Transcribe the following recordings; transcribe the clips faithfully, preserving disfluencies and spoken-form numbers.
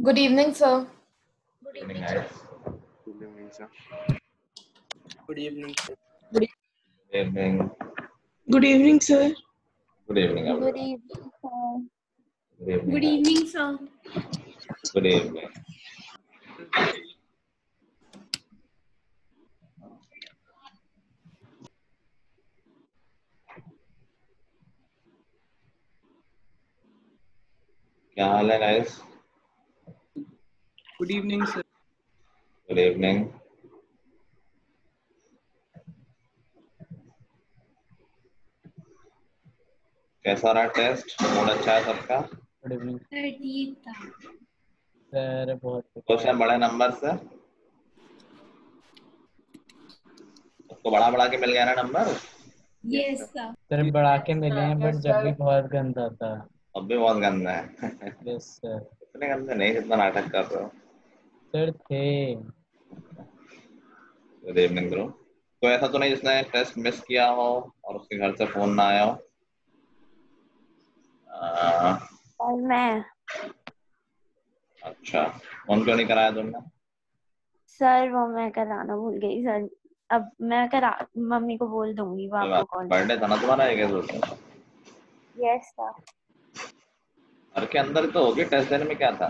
Good evening, sir. Good evening, guys. Good evening, sir. Good evening, sir. Good evening. Good evening, sir. Good evening, Good everyone. evening, sir. Good evening. Good evening, sir. Good evening. क्या हाल है guys? Good evening, sir. Good evening. कैसा रहा test? Mood अच्छा है सबका? Good evening. Sir ठीक था। Sir बहुत खुश है बड़े नंबर से? उसको बड़ा बड़ा के मिल गया ना नंबर? Yes sir. सर बढ़ा के मिले हैं बट जब भी बहुत गंदा था। अब भी बहुत गंदा है। Yes sir. इतने गंदे नहीं जितना नाटक कर रहे हो। सर थे। Good evening bro. तो ऐसा तो नहीं जिसने टेस्ट मिस किया हो और उसके घर से फोन ना आया हो? आ, और मैं अच्छा, फोन क्यों नहीं कराया तुमने? सर वो मैं कराना भूल गई सर। अब मैं करा मम्मी को बोल दूंगी वो आपको कॉल। बर्थडे था ना तुम्हारा? एक है यस सर। घर के अंदर तो होगी, टेस्ट देने में क्या था?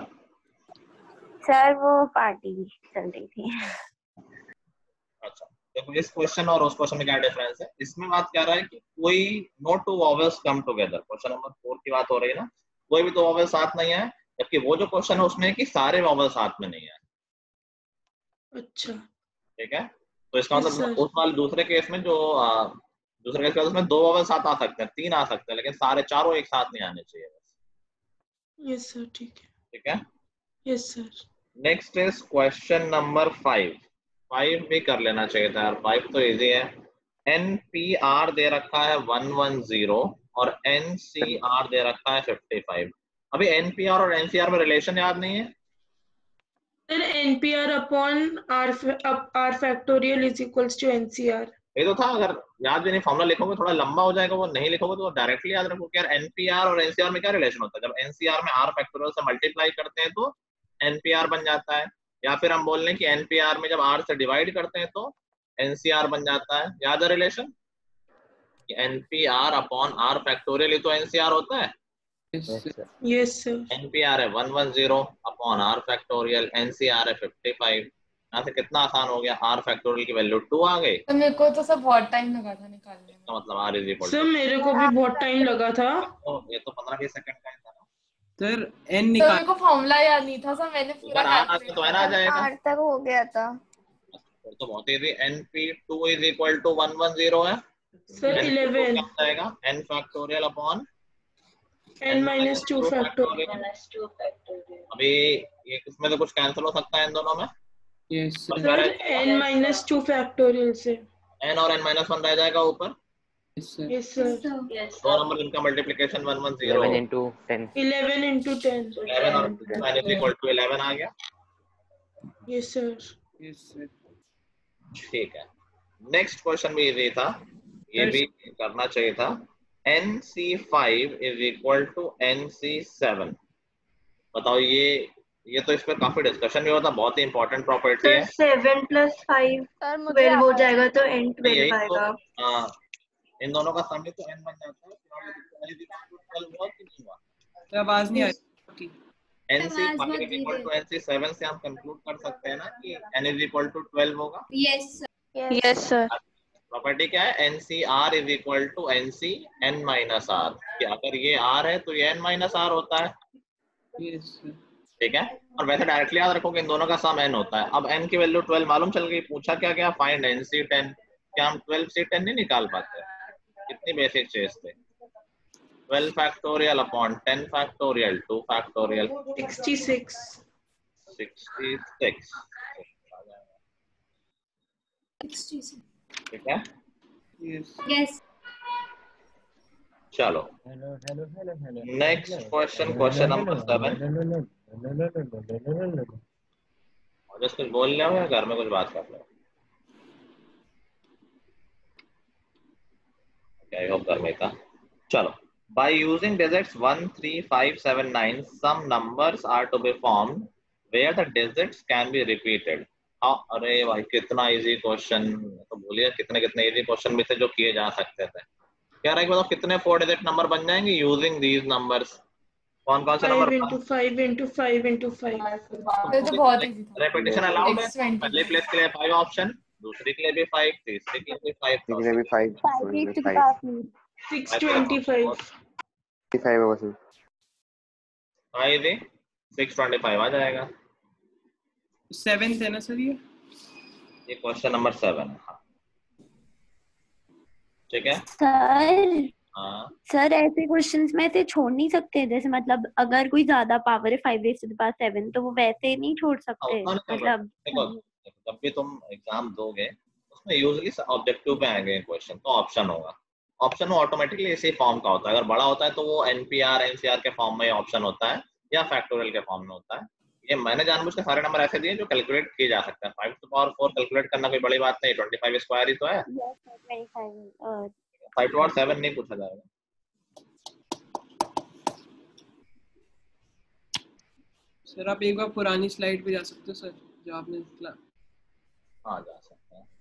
सर वो पार्टी चल रही थी। अच्छा, देखो इस क्वेश्चन और उस क्वेश्चन में क्या डिफरेंस है? इसमें बात क्या रहा है कि कोई no two vowels come together, question number four की बात हो रही है ना, कोई भी तो वॉवेल साथ नहीं है, जबकि वो जो क्वेश्चन है उसमें कि सारे वॉवेल साथ में नहीं है। अच्छा। ठीक है, तो इसका Yes, मतलब sir. उस वाले दूसरे केस में जो आ, दूसरे केस में उसमें दो वॉवेल साथ आ सकते हैं, तीन आ सकते हैं, लेकिन सारे चारों एक साथ नहीं आने चाहिए बस। यस सर ठीक है। ठीक है, yes sir. Next is question number five. Five भी कर लेना चाहिए था यार, फाइव तो इजी है। एन पी आर दे रखा है वन वन जीरो और एन सी आर दे रखा है फिफ्टी फाइव। अभी एन पी आर और एन सी आर में रिलेशन याद नहीं है? Sir NPR upon R R factorial is equals to NCR. ये तो था, अगर याद भी नहीं, फॉर्मूला लिखोगे थोड़ा लंबा हो जाएगा, वो नहीं लिखोगे तो डायरेक्टली याद रखो कि यार एनपीआर और एनसीआर में क्या रिलेशन होता है। जब एनसीआर में आर फैक्टोरियल से मल्टीप्लाई करते हैं तो एनपीआर बन जाता है, या फिर हम बोल लें कि एनपीआर में जब आर से डिवाइड करते हैं तो एनसीआर बन जाता है। याद है relation? NPR upon R factorial ही तो एनसीआर होता है। Yes sir. एनपीआर है one one zero upon R factorial, NCR है फिफ्टी फाइव। यहाँ से कितना आसान हो गया, आर फैक्टोरियल की वैल्यू टू आ गई। तो मेरे को तो सब बहुत टाइम लगा था निकालने में। तो मतलब R is equal sir two, मेरे को भी बहुत टाइम लगा था। ये तो पंद्रह बीस सेकंड का ही था ना। सर एन तो निकाल। मेरे को फॉर्मूला याद नहीं था सर, मैंने पूरा ऊपर आर कैलकुलेट तो है ना, आ जाएगा। आर तक हो गया था। फिर तो बहुत easy, N P two is equal to one one zero है। सर N इलेवन क्या हो जाएगा? n factorial upon N minus two factorial. अभी ये इसमें तो कुछ कैंसिल हो सकता है इन दोनों में। यस बस सर रह एन माइनस टू फैक्टोरियल से n और n माइनस वन रह जाएगा ऊपर। सर। Yes sir. दो नंबर इनका multiplication one one zero, eleven into ten. Eleven into ten. Eleven और n is equal to eleven आ गया। Yes sir. Yes sir. ठीक है, नेक्स्ट क्वेश्चन भी इजी था, ये भी करना चाहिए था। N C five is equal to N C seven. बताओ, ये ये तो इस पर काफी डिस्कशन भी होता, बहुत ही इंपॉर्टेंट प्रॉपर्टी है। सेवन प्लस फाइव सर मुझे ट्वेल्व हो आता है। जाएगा तो एन यही ट्वेल्व तो, आएगा। हाँ, इन दोनों का सम ही तो n बन जाता है। ट्वेल्व हुआ कि नहीं हुआ? सर आवाज नहीं आ रही। n c five is equal to n c seven से हम कंक्लूड कर सकते हैं ना कि n is equal to twelve होगा। Yes sir. Yes sir. Property क्या है? n c r is equal to n c n minus r, कि अगर ये r है तो ये n माइनस r होता है। Yes sir. ठीक है, और वैसे डायरेक्टली याद रखो कि इन दोनों का सम n होता है। अब n की वैल्यू ट्वेल्व मालूम चल गई, पूछा क्या क्या? Find n c ten. क्या हम ट्वेल्व से टेन नहीं निकाल पाते? कितनी बेसिक चीज थे। Twelve factorial upon ten factorial, two factorial, sixty six. Sixty six. ठीक है, यस। यस चलो hello hello hello hello. Next question, question number seven. और जस्ट कुछ बोल रहे हो या घर में कुछ बात कर रहे हो? आई होप घर में था। चलो, by using digits one, three, five, seven, nine, some numbers are to be formed where the digits can be repeated. हाँ, अरे भाई कितना इजी क्वेश्चन, तो बोलिए कितने कितने इजी क्वेश्चन में से जो किए जा सकते थे। क्या रहा है बताओ कितने फोर डिजिट नंबर बन जाएंगे यूजिंग दीज नंबर्स? कौन कौन से five number? Into five into five into five. ये तो बहुत इजी था। रेपिटेशन अलाउड है? X twenty. पहले प्लेस के लिए फाइव ऑप्शन, दूसरी के लिए भी फाइव, तीसरी के लिए भी फाइव, तीसरे भी five five eight two five power six twenty five. Five होगा सर। फाइव है सिक्स ट्वेंटी फाइव आ जाएगा। सेवेंथ है ना सर ये? ये क्वेश्चन नंबर सेवन है। हाँ। ठीक है सर। हाँ सर ऐसे क्वेश्चंस में से छोड़ नहीं सकते, जैसे मतलब अगर कोई ज्यादा पावर है five raise to the power seven तो वो वैसे नहीं छोड़ सकते। हाँ, हाँ, मतलब देखो जब भी तुम एग्जाम दोगे उसमें यूजुअली ऑब्जेक्टिव पे आएंगे क्वेश्चन, तो ऑप्शन होगा। ऑप्शन वो ऑटोमेटिकली इसी फॉर्म का होता है। अगर बड़ा होता है तो वो एनपीआर एनसीआर के फॉर्म में ऑप्शन होता है या फैक्टोरियल के फॉर्म में होता है। ये मैंने जानबूझ के सारे नंबर ऐसे दिए जो कैलकुलेट किए जा सकते हैं। Five to power four calculate करना कोई बड़ी बात नहीं, ट्वेंटी फाइव स्क्वायर ही तो है। फाइव टू पावर सेवन नहीं पूछा जाएगा। सर आप एक बार पुरानी स्लाइड पे जा सकते हो सर, जो आपने हाँ जा सकते हैं।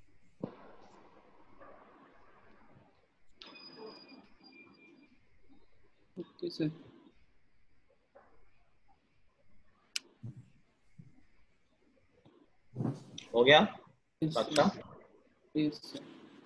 Okay sir. हो गया? Yes, अच्छा yes, sir.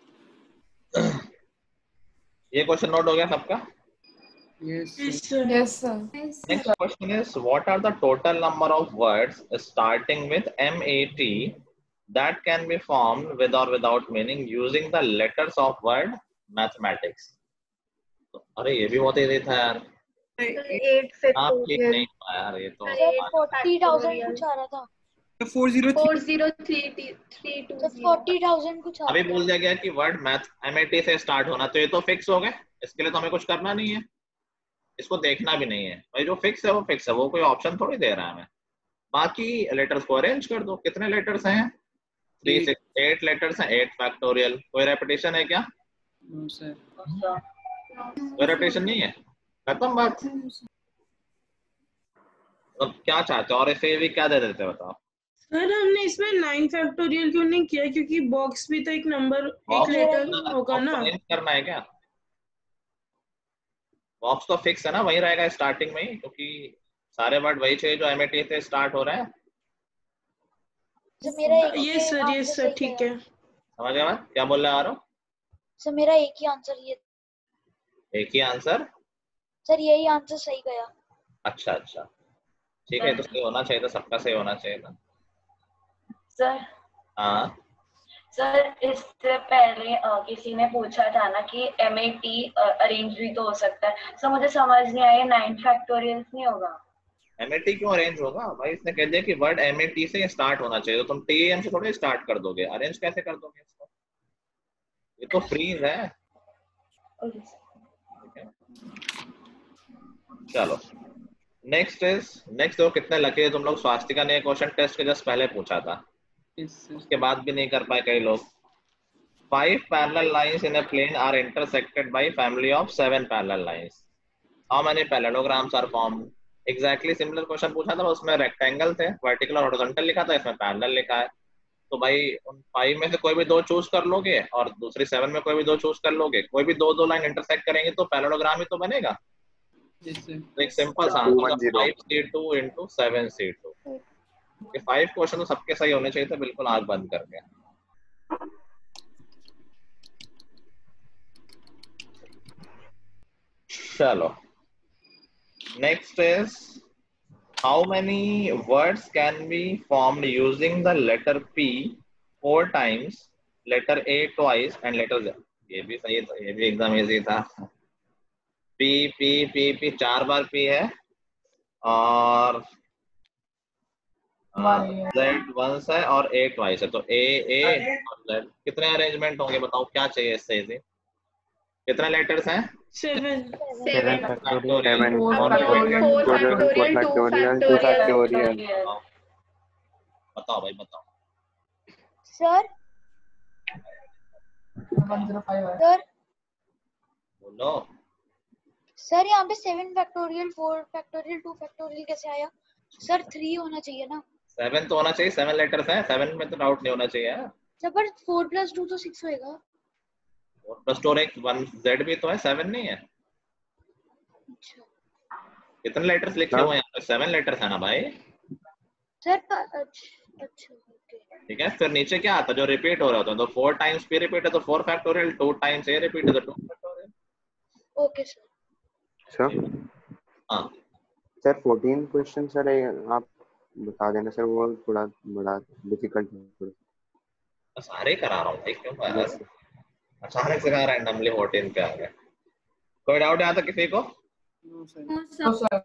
ये क्वेश्चन नोट हो गया सबका? Yes, sir. Yes, sir. Yes, sir. Next question is, what are the total number of words starting with M A T that can be formed with or without meaning using the letters of word mathematics? तो, अरे ये भी बहुत easy था यार। Eight से आप to ठीक नहीं पाया यार ये तो। फोर्टी थाउजेंड कुछ आ रहा था। Four zero four zero three three two forty thousand कुछ आ अभी रहा बोल दिया गया कि वर्ड मैथ एमएटी से स्टार्ट होना, तो ये तो फिक्स हो गए, इसके लिए तो हमें कुछ करना नहीं है, इसको देखना भी नहीं है भाई। जो फिक्स है वो फिक्स है, वो कोई ऑप्शन थोड़ी दे रहा है हमें। बाकी लेटर्स को अरेंज कर दो। कितने लेटर्स हैं? थ्री सिक्स एट लेटर्स हैं, एट फैक्टोरियल। कोई रेपिटेशन है क्या? No sir. कोई रेपिटेशन नहीं है, खत्म बात। अब क्या चाहते हो और इसे भी क्या दे देते बताओ? सर हमने इसमें नाइन फैक्टोरियल क्यों नहीं किया, क्योंकि बॉक्स भी तो एक नंबर एक लेटर होगा ना। अरेंज करना है क्या? बॉक्स तो फिक्स है ना, वही रहेगा स्टार्टिंग में ही, क्योंकि सारे वर्ड वही चाहिए जो एमएटी से स्टार्ट हो रहा है। सर मेरा एक ये सर ये सर ठीक है। समझ गया मैं क्या बोल रहा हूँ? सर मेरा एक ही आंसर ये एक ही आंसर? सर यही आंसर सही गया। अच्छा अच्छा ठीक है, तो सही होना चाहिए था, सबका सही होना चाहिए था। सर हाँ सर इससे पहले अ, किसी ने पूछा था ना कि एम ए टी अरेंज भी तो हो सकता है। सर मुझे समझ नहीं आया, नाइन फैक्टोरियल्स नहीं होगा? एमएटी क्यों अरेंज होगा भाई? इसने कह दिया कि वर्ड एमएटी से स्टार्ट होना चाहिए, तो तुम टीएम से थोड़ी स्टार्ट कर दोगे, अरेंज कैसे कर दोगे इसको? ये तो फ्रीज है। ठीक है चलो नेक्स्ट इज नेक्स्ट। देखो कितने लकी है तुम लोग, स्वास्तिका ने क्वेश्चन टेस्ट के जस्ट पहले पूछा था, उसके बाद भी नहीं कर पाए कई लोग। Five parallel lines in a plane are intersected by family of seven parallel lines, how many parallelograms are formed? Exactly similar question पूछा था, उसमें रेक्टेंगल थे, वर्टिकल और हॉरिजॉन्टल लिखा था, इसमें पैरेलल लिखा है। तो भाई उन फाइव में से कोई भी दो चूज कर लोगे और दूसरी सेवन में कोई भी दो चूज कर लोगे, कोई भी दो दो लाइन इंटरसेक्ट करेंगे तो पैरेललोग्राम ही तो बनेगा। तो एक सिंपल सा answer five C two into seven C two. ये फाइव क्वेश्चन तो सबके सही होने चाहिए थे, बिल्कुल आंख बंद करके। चलो next is, how many words can be formed using the letter P four times, letter A twice and letter Z? ये भी सही था, ये भी एकदम इजी था। पी पी पी पी चार बार पी है और जेड वंस है और ए ट्वाइस है, तो ए ए और जेड। कितने अरेंजमेंट होंगे बताओ, क्या चाहिए इससे इजी? कितने लेटर्स हैं? Seven seven factorial seven four factorial two factorial. बताओ भाई बताओ। सर सर बोलो। सर यहाँ पे seven factorial four factorial two factorial कैसे आया? सर थ्री होना चाहिए ना। सेवन तो होना चाहिए, सेवन लेटर्स हैं, सेवन में तो डाउट नहीं होना चाहिए यार। सर पर फोर प्लस टू तो सिक्स होएगा। फोर प्लस टू और एक वन जेड भी तो है, सेवन नहीं है। अच्छा कितने लेटर्स लिखे हुए हैं यहाँ पे? सेवन लेटर्स है ना भाई। सर अच्छा अच्छा ओके। ठीक है, फिर नीचे क्या आता है जो रिपीट हो रहा होता है? तो फोर टाइम्स पी रिपीट है तो four factorial, two times A repeat है तो two factorial. Okay sir. Sir हाँ सर फोर्टीन क्वेश्चन सर आप बता देना सर, वो थोड़ा बड़ा डिफिकल्ट है थोड़ा। सारे करा रहा हूँ भाई, क्यों यार Yes, sir. अचानक से कहा रैंडमली फोर्टीन पे आ गया। कोई डाउट यहाँ तक किसी को? No sir. No sir.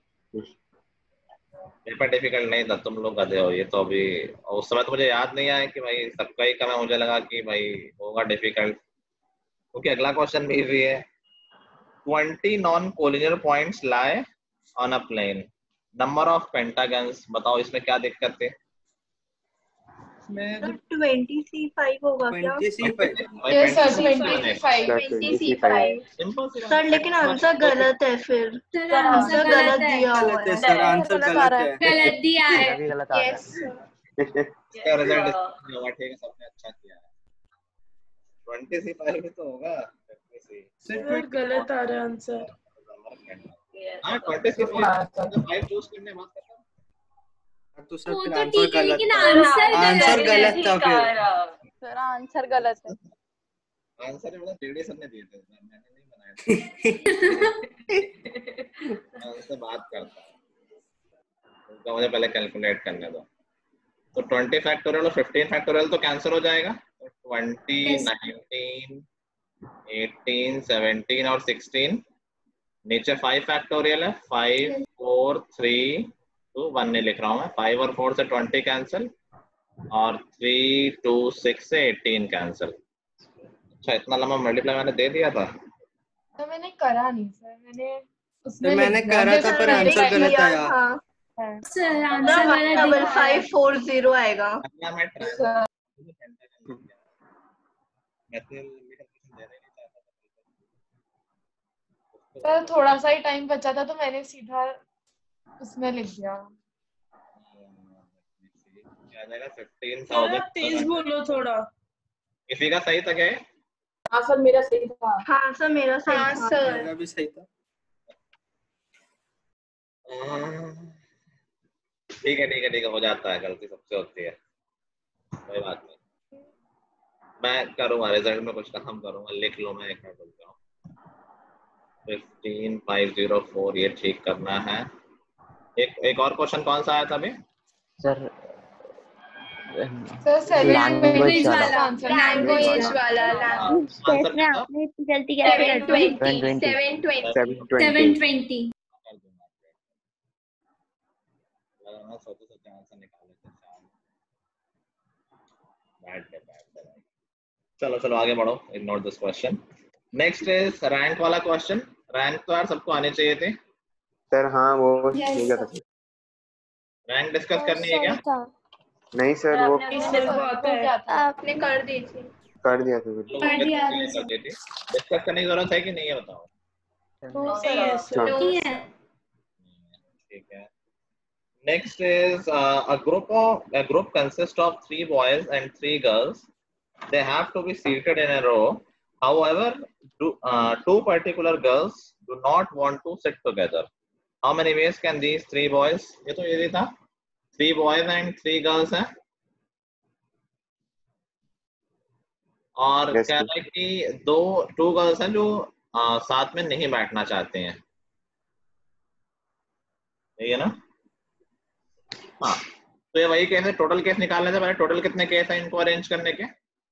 Paper difficult नहीं था, तुम लोग गधे हो। ये तो अभी उस समय तो मुझे याद नहीं आया कि भाई सबका ही कम है, मुझे लगा कि भाई होगा डिफिकल्ट, क्योंकि अगला क्वेश्चन भी इजी है। Twenty non collinear points lie on a plane, number of pentagons, बताओ इसमें क्या दिक्कत है? मैं तो ट्वेंटी सी फाइव होगा क्या? Twenty C five. Yes sir twenty five. Twenty C five simple C sir, लेकिन आंसर गलत है फिर। सर आंसर आंसर गलत गलत है। दिया हुआ गलत है है। सर, आंसर गलत है। गलत दिया है। अभी गलत आ रहा है। यस इसका रिजल्ट होगा। ठीक है, सबने अच्छा किया है। ट्वेंटी सी फाइव में तो होगा। सर गलत आ रहा है आंसर। हाँ ट्वेंटी सी फाइव चूज करने बात करता हूँ। तो सर वो फिर तो आंसर ठीक है गलत लेकिन था। आंसर आंसर गलत गलत था फिर। सर आंसर गलत है। आंसर मतलब टीडी सर ने दिए थे, मैंने नहीं बनाया था। उनसे बात करता हूँ, उनका मुझे पहले कैलकुलेट करने दो। तो ट्वेंटी फैक्टोरियल और फिफ्टीन फैक्टोरियल तो कैंसिल हो जाएगा। तो ट्वेंटी, नाइनटीन, एटीन, सेवनटीन और सिक्सटीन। नीचे फाइव फैक्टोरियल है, five, four, three, two, one नहीं लिख रहा हूँ मैं। फाइव और फोर से ट्वेंटी कैंसिल और थ्री, टू, सिक्स से एटीन कैंसिल। अच्छा इतना लंबा मल्टीप्लाई मैंने दे दिया था। तो मैंने करा नहीं सर, मैंने उसमें तो मैंने लिख दिया। करा था जैसे पर मैंने आंसर किया गलत था। आया। हाँ सर आंसर वन गलत डबल दिखा फाइव है। फोर जीरो आएगा। अगला मैं ट्राई सर सर थोड़ा सा ही टाइम बचा था तो मैंने सीधा उसमें लिख दिया। क्या जाएगा? Fifteen sir thousand. आप तेज बोलो थोड़ा। किसी का सही तक है? हाँ सर मेरा सही था। हाँ सर मेरा सही हाँ था। सर। मेरा भी सही था। ठीक है ठीक है ठीक है, हो जाता है, गलती सबसे होती है, कोई बात नहीं। मैं करूँगा रिजल्ट में कुछ काम करूँगा, लिख लो, मैं एक मिनट रुक जाऊँ। फिफ्टीन फाइव जीरो फोर ये ठीक करना है। एक एक और क्वेश्चन कौन सा आया था अभी? सर सर लैंग्वेज सेवन वाला। वाला आंसर लैंग्वेज वाला इस आंसर टेस्ट में क्या था? आपने इतनी गलती कैसे सेवन कर दी? Twenty seven twenty seven seven twenty. Twenty. कर दूंगा। मैं सोचे सोचे आंसर निकाल लेते हैं। बैड है, बैड है। चलो चलो आगे बढ़ो, ignore this question. Next is rank वाला क्वेश्चन। रैंक तो यार सबको आने चाहिए थे। सर हाँ वो हो Yes, गया था। रैंक डिस्कस करनी है क्या? नहीं सर वो सर वो आता है। आपने कर दी थी। कर दिया था सर। लोगों ने डिस्कस कर दी थी। डिस्कस करने की जरूरत है कि नहीं है बताओ। नहीं है सर। नहीं है। ठीक है। Next is uh, a group of a group consists of three boys and three girls. They have to be seated in a row. However, do, uh, two particular girls do not want to sit together. How many ways can these three boys? ये तो easy था. Three boys and three girls हैं. और Yes, क्या sir. है कि दो two girls हैं जो uh, साथ में नहीं बैठना चाहते हैं. यही है ना? हाँ, तो ये वही केस है। टोटल केस निकालने से पहले टोटल कितने केस हैं इनको अरेंज करने के?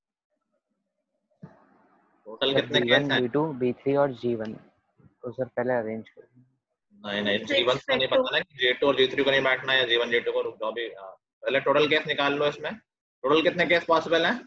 टोटल कितने केस हैं? बी टू, बी थ्री और जी वन तो सर पहले अरेंज कर। नहीं नहीं, जी वन को नहीं पता ना कि जी टू और जी थ्री को नहीं बैठना है, जी वन जी टू को रुक जाओ भी। पहले टोटल केस निकाल लो। इसमें टोटल कितने केस पॉसिबल हैं?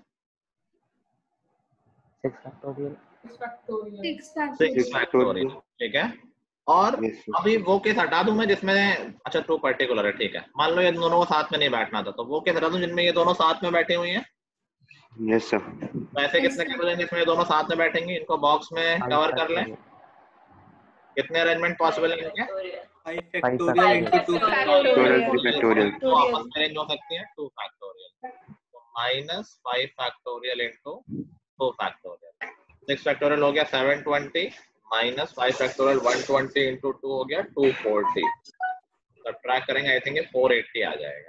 Six factorial. Six factorial. ठीक है। और Yes, sir. अभी वो केस हटा दूं मैं जिसमें, अच्छा टू पर्टिकुलर है, ठीक है। मान लो ये दोनों को साथ में नहीं बैठना था, तो वो केस हटा दूं जिनमें ये दोनों साथ में बैठे हुए हैं। Yes sir. तो ऐसे कितने केस हो जाएंगे इसमें ये दोनों साथ में बैठेंगे? इनको बॉक्स में कवर कर लें। कितने अरेंजमेंट पॉसिबल है इनके? Five five factorial into two factorial तो आपस में रेंज हो सकती है टू फैक्टोरियल, तो minus five factorial into two factorial. Six factorial हो गया seven twenty minus five factorial one twenty into two हो गया टू फोर्टी। सब्ट्रैक्ट करेंगे आई थिंक फोर एट्टी आ जाएगा।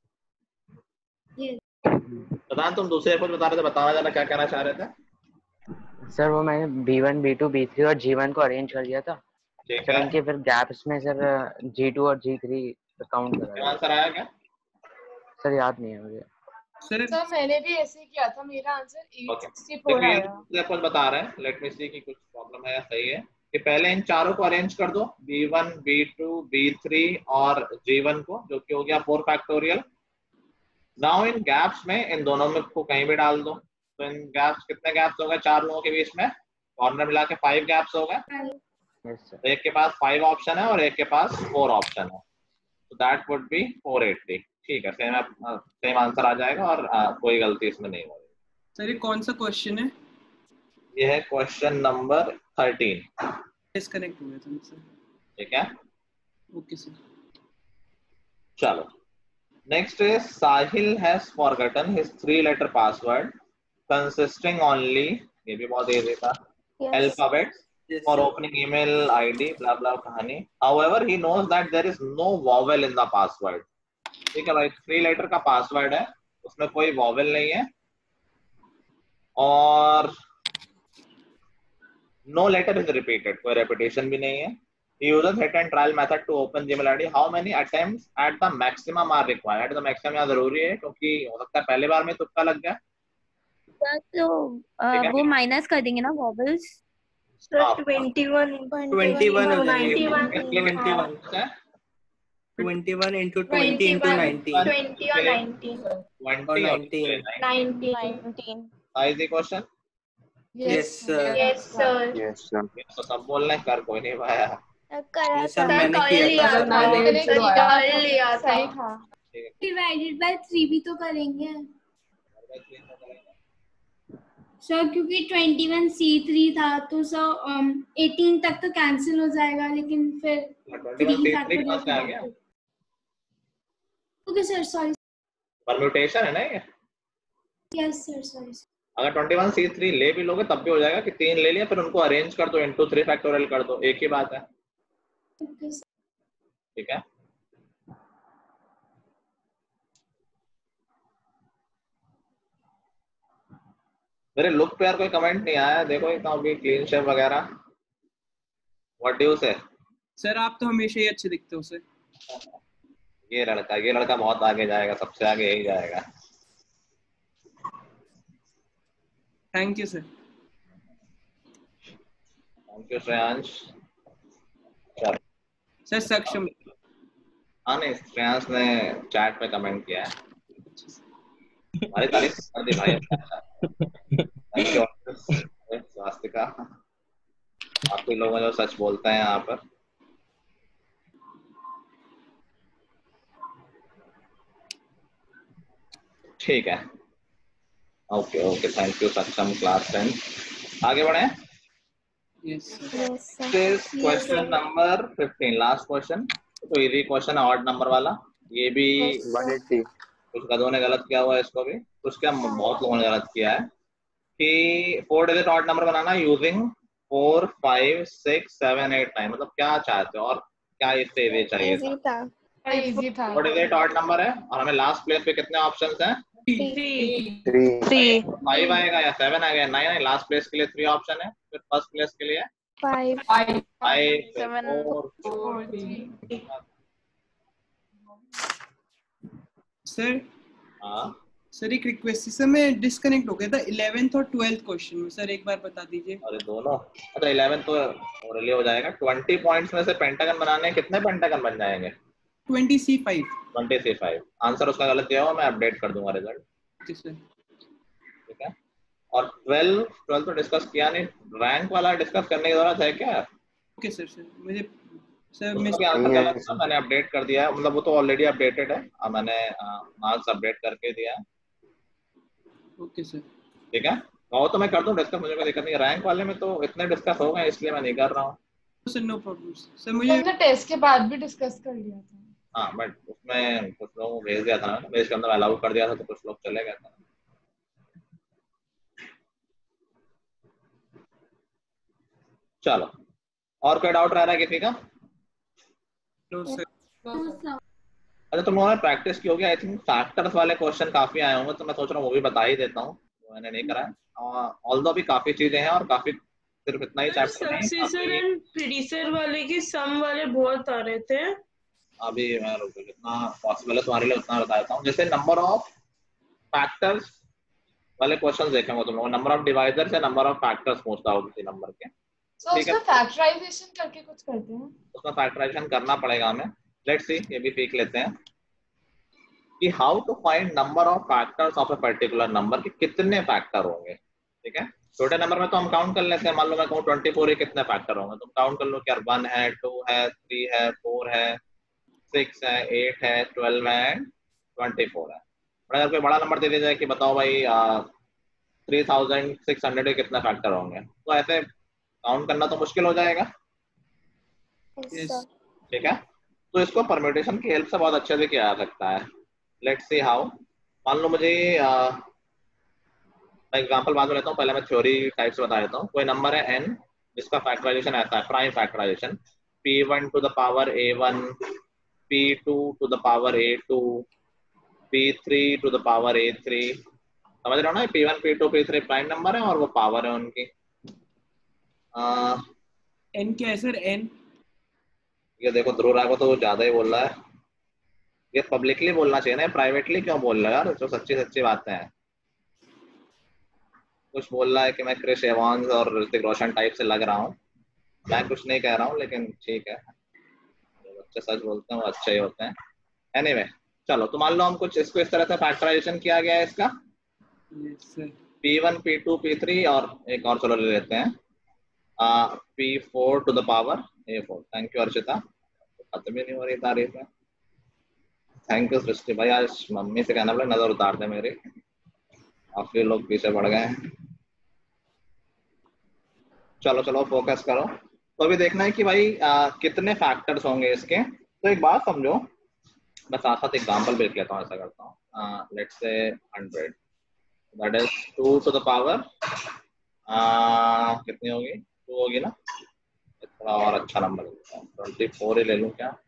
प्रधान तुम दूसरे कुछ बता रहे थे, बताना जरा क्या कहना चाह रहे थे? सर वो मैंने B one B two B three और जी वन को अरेंज कर दिया था, ठीक सर है। उनके फिर गैप्स में सर जी टू और जी थ्री काउंट करा क्या आंसर आया क्या? सर याद नहीं है मुझे। सर मैंने भी ऐसे ही किया था, मेरा आंसर एट सिक्सटी फोर देखिए आया। ये कुछ बता रहे हैं, लेट मी सी कि कुछ प्रॉब्लम है या सही है कि पहले इन चारों को अरेंज कर दो, B one B two B three और जी वन को, जो कि हो गया four factorial. Now in gaps में इन दोनों में को कहीं भी डाल दो, तो इन गैप्स कितने गैप्स हो गए चार लोगों के बीच में, कॉर्नर मिला के फाइव गैप्स हो गए। तो एक के पास फाइव ऑप्शन है और एक के पास फोर ऑप्शन है, तो that would be four eighty. ठीक है, सेम सेम आंसर आ जाएगा और आ, कोई गलती इसमें नहीं होगी। सर ये कौन सा क्वेश्चन है? ये है क्वेश्चन नंबर थर्टीन। डिस्कनेक्ट हुआ था सर। ठीक है, ओके सर। चलो next is Sahil has forgotten his three letter password consisting only, ये भी बहुत इजी था, alphabets for opening email I D blah blah कहानी। However he knows that there is no vowel in the password। ठीक है भाई, three letter का password है, उसमें कोई वॉवेल नहीं है और नो लेटर इज रिपीटेड, कोई रेपिटेशन भी नहीं है। He uses hit and trial method to open Gmail I D। How many attempts at the maximum are required? तो maximum यहाँ जरूरी है क्योंकि हो सकता है पहली बार में तुक्का लग गया। तो uh, वो माइनस कर देंगे ना vowels. Twenty one twenty one हो ninety one twenty one twenty one into twenty into nineteen twenty और nineteen nineteen nineteen. Easy question. Yes sir yes sir yes sir. तो सब बोलने कर कोई नहीं पाया। करा सर मैंने कर किया लिया था था मैंने किया कर लिया था। सही था। डिवाइडेड बाय थ्री भी तो करेंगे सर, क्योंकि ट्वेंटी वन सी थ्री था तो सर एटीन तक तो कैंसिल हो जाएगा, लेकिन फिर three factorial. Okay sir sorry. Permutation है ना ये। Yes sir sorry. अगर ट्वेंटी वन सी थ्री ले भी लोगे तब भी हो जाएगा कि तीन ले लिया फिर उनको अरेंज कर दो इंटू थ्री फैक्टोरियल कर दो, एक ही बात है। Okay sir. ठीक है, मेरे लुक पे यार कोई कमेंट नहीं आया, देखो ये कहाँ भी क्लीन शेव वगैरह। What do you say? Sir आप तो हमेशा ही अच्छे दिखते हो सर। ये लड़का ये लड़का बहुत आगे जाएगा, सबसे आगे यही जाएगा। Thank you sir. Thank you Shreyansh. चल सर सक्षम। हाँ नहीं, श्रेयांश ने चैट पे कमेंट किया है, हमारी तारीफ कर दी भाई। थैंक यू स्वास्तिका, आप लोग जो सच बोलते हैं यहाँ पर। ठीक है, okay okay, thank you Saksham class ten. आगे बढ़े। Yes question number fifteen, last question. तो इजी क्वेश्चन, ऑड नंबर वाला। ये भी वन एट्टी। कुछ गधों ने गलत किया हुआ है इसको भी, कुछ क्या बहुत लोगों ने गलत किया है कि फोर डिजिट ऑड नंबर बनाना using four five six seven eight nine. मतलब क्या चाहते हो और क्या इससे इजी चाहिए? इजी था इजी था। फोर डिजिट ऑड नंबर है और हमें लास्ट प्लेस पे कितने ऑप्शंस हैं? थ्री थ्री फाइव आएगा या सेवन आएगा? नाइन है। लास्ट प्लेस के लिए थ्री ऑप्शन है, फिर फर्स्ट प्लेस के लिए five five seven four. Sir हाँ सर एक रिक्वेस्ट, सर मैं डिस्कनेक्ट हो गया था इलेवेंथ और ट्वेल्थ क्वेश्चन में, सर एक बार बता दीजिए। अरे दोनों, अच्छा इलेवन तो ओरली हो जाएगा। ट्वेंटी पॉइंट्स में से पेंटागन बनाने कितने पेंटागन बन जाएंगे? Twenty C five. Twenty C five. Answer उसका गलत दिया हुआ, मैं अपडेट कर दूंगा रिजल्ट। ठीक है ठीक है, और ट्वेल्व ट्वेल्व तो डिस्कस किया नहीं, रैंक वाला डिस्कस करने की जरूरत है क्या? ओके सर सर मुझे सर उसका मैं भी आंसर गलत था, मैंने अपडेट कर दिया है, मतलब वो तो ऑलरेडी अपडेटेड है, अब मैंने मार्क्स अपडेट करके दिया है। Okay sir. ठीक है, और तो मैं कर दूं डिस्कस, मुझे कोई दिक्कत नहीं है। रैंक वाले में तो इतने डिस्कस हो गए इसलिए मैं नहीं कर रहा हूँ। Sir no problem sir. मुझे हमने टेस्ट के बाद भी डिस्कस कर लिया था। हाँ बट उसमें कुछ लोगों को भेज दिया था ना, भेज के अंदर अलाउ कर दिया था तो कुछ लोग चले गए थे। चलो और कोई डाउट रह रहा है किसी का? No sir. अच्छा तुम लोगों ने प्रैक्टिस की होगी, आई थिंक फैक्टर्स वाले क्वेश्चन काफी आए होंगे, तो मैं सोच रहा हूँ वो भी बता ही देता हूँ, मैंने नहीं करा है। ऑल्दो भी काफी चीजें हैं और काफी सिर्फ इतना ही चैप्टर नहीं, सक्सेसर एंड प्रीडिसेसर वाले के सम वाले बहुत आ रहे थे। अभी मैं रुको जितना पॉसिबल है तुम्हारे लिए उतना बता देता हूँ। जैसे नंबर ऑफ फैक्टर्स वाले क्वेश्चन देखेंगे तुम लोग, नंबर ऑफ डिवाइजर्स या नंबर ऑफ फैक्टर्स पूछता होगा किसी नंबर के, ठीक है। फैक्टराइजेशन करके कुछ करते हैं, उसमें फैक्टराइजेशन करना पड़ेगा हमें। लेट्स सी, ये भी सीख लेते हैं कि how to find number of factors of a particular number, कि कितने फैक्टर होंगे। ठीक है, छोटे नंबर में तो हम काउंट कर लेते हैं, मान लो मैं कहूँ ट्वेंटी फोर, ये कितने फैक्टर होंगे, तुम काउंट कर लो कि यार वन है, टू है, थ्री है, फोर है, सिक्स है, एट है, ट्वेल्व है एंड ट्वेंटी फोर है। अगर कोई बड़ा नंबर दे दिया जाए कि बताओ भाई थ्री थाउजेंड सिक्स हंड्रेड के कितने फैक्टर होंगे, तो ऐसे काउंट करना तो मुश्किल हो जाएगा। ठीक है, तो इसको परम्यूटेशन की हेल्प से बहुत अच्छे से किया जा सकता है। Let's see how. मान लो मुझे uh, मैं एग्जांपल बाद में लेता हूँ, पहले मैं थ्योरी टाइप से बता देता हूँ। कोई नंबर है n जिसका फैक्टराइजेशन ऐसा है, prime factorization p one to the power a one, p two to the power a two, p three to the power a three. समझ रहे हो ना, p one, p two, p three prime number है और वो power है उनकी। N क्या है सर? एन ये देखो ध्रुव राय को तो वो ज्यादा ही बोल रहा है, ये पब्लिकली बोलना चाहिए ना, प्राइवेटली क्यों बोल रहा है यार, जो सच्ची सच्ची बातें हैं। कुछ बोल रहा है कि मैं क्रिस एवांस और ऋतिक रोशन टाइप से लग रहा हूँ, मैं कुछ नहीं कह रहा हूँ, लेकिन ठीक है, जो बच्चे सच बोलते हैं वो अच्छे ही होते हैं। एनीवे anyway, चलो तो मान लो हम कुछ इसको इस तरह से फैक्टराइजेशन किया गया है इसका, p one, p two, p three और एक और चलो ले लेते हैं p four to the power a four. Thank you Archita, खत्म ही नहीं हो रही तारीफ है। थैंक यू सृष्टि भाई, आज मम्मी से कहना पड़े नजर उतार दे मेरी, काफी लोग पीछे बढ़ गए हैं। चलो चलो फोकस करो। तो अभी देखना है कि भाई आ, कितने फैक्टर्स होंगे इसके। तो एक बात समझो, मैं साथ साथ एग्जांपल भी लिख लेता हूँ, ऐसा करता हूँ। Let's say hundred, that is two to the power कितनी होगी, टू होगी ना, थोड़ा और अच्छा नंबर लेता हूँ, ट्वेंटी फोर ही ले लूँ क्या,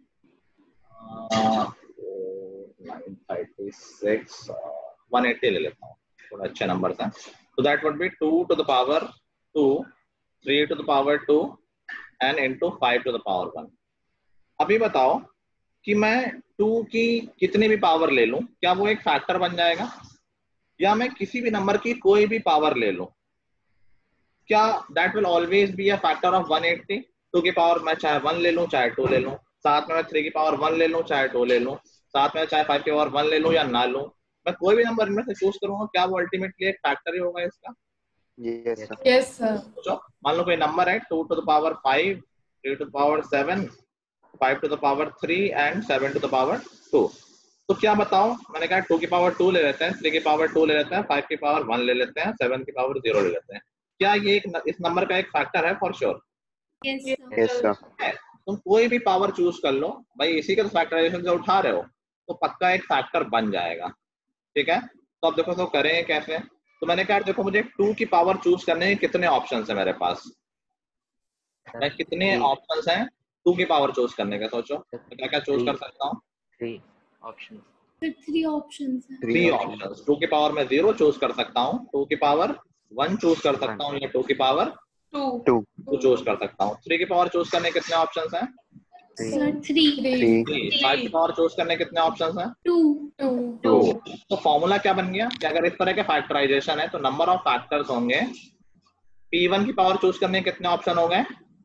nine thirty six, one eighty ले लेता हूँ, थोड़ा अच्छे नंबर हैं। तो that would be two to the power two, three to the power two and into five to the power one. अभी बताओ कि मैं टू की कितनी भी पावर ले लूं, क्या वो एक फैक्टर बन जाएगा, या मैं किसी भी नंबर की कोई भी पावर ले लूं, क्या that will always be a factor of one eighty. Two की पावर मैं चाहे वन ले लूं चाहे टू ले लूं, साथ में मैं थ्री की पावर वन ले लूं चाहे टू ले लूं, साथ में चाहे फाइव की पावर वन ले लूं या ना लूं, मैं कोई भी नंबर इनमें से चूज करूंगा, क्या वो अल्टीमेटली एक फैक्टर ही होगा इसका? Yes sir. Yes sir. मान लो कोई नंबर है two to the power five, three to the power seven, five to the power three and seven to the power two. तो क्या बताओ, मैंने कहा टू की पावर टू ले लेते हैं, थ्री की पावर टू ले लेते हैं, फाइव की पावर वन ले लेते हैं, सेवन की पावर जीरो ले लेते हैं, क्या ये एक इस नंबर का एक फैक्टर है? For sure yes sir. तुम कोई भी पावर चूज कर लो भाई, इसी के फैक्टराइजेशन से उठा रहे हो तो पक्का एक फैक्टर बन जाएगा। ठीक है, तो अब देखो तो करें कैसे। तो मैंने कहा देखो मुझे टू की पावर चूज करने के कितने ऑप्शंस है मेरे पास, मैं कितने ऑप्शंस हैं टू की पावर चूज करने का, सोचो क्या क्या चूज कर सकता हूँ? Three options. थ्री ऑप्शंस हैं। Three options. टू की पावर में जीरो चूज कर सकता हूँ, टू की पावर वन चूज कर सकता हूँ, या टू की पावर टू टू चूज कर सकता हूँ। थ्री की पावर चूज करने कितने ऑप्शंस हैं? थ्री। फाइव की पावर चूज करने कितने ऑप्शंस हैं? To to. तो फॉर्मूला क्या बन गया कि अगर इस तरह के फैक्टराइजेशन है तो नंबर ऑफ फैक्टर्स होंगे, पी वन की पावर चूज करने के कितने ऑप्शन हो गए?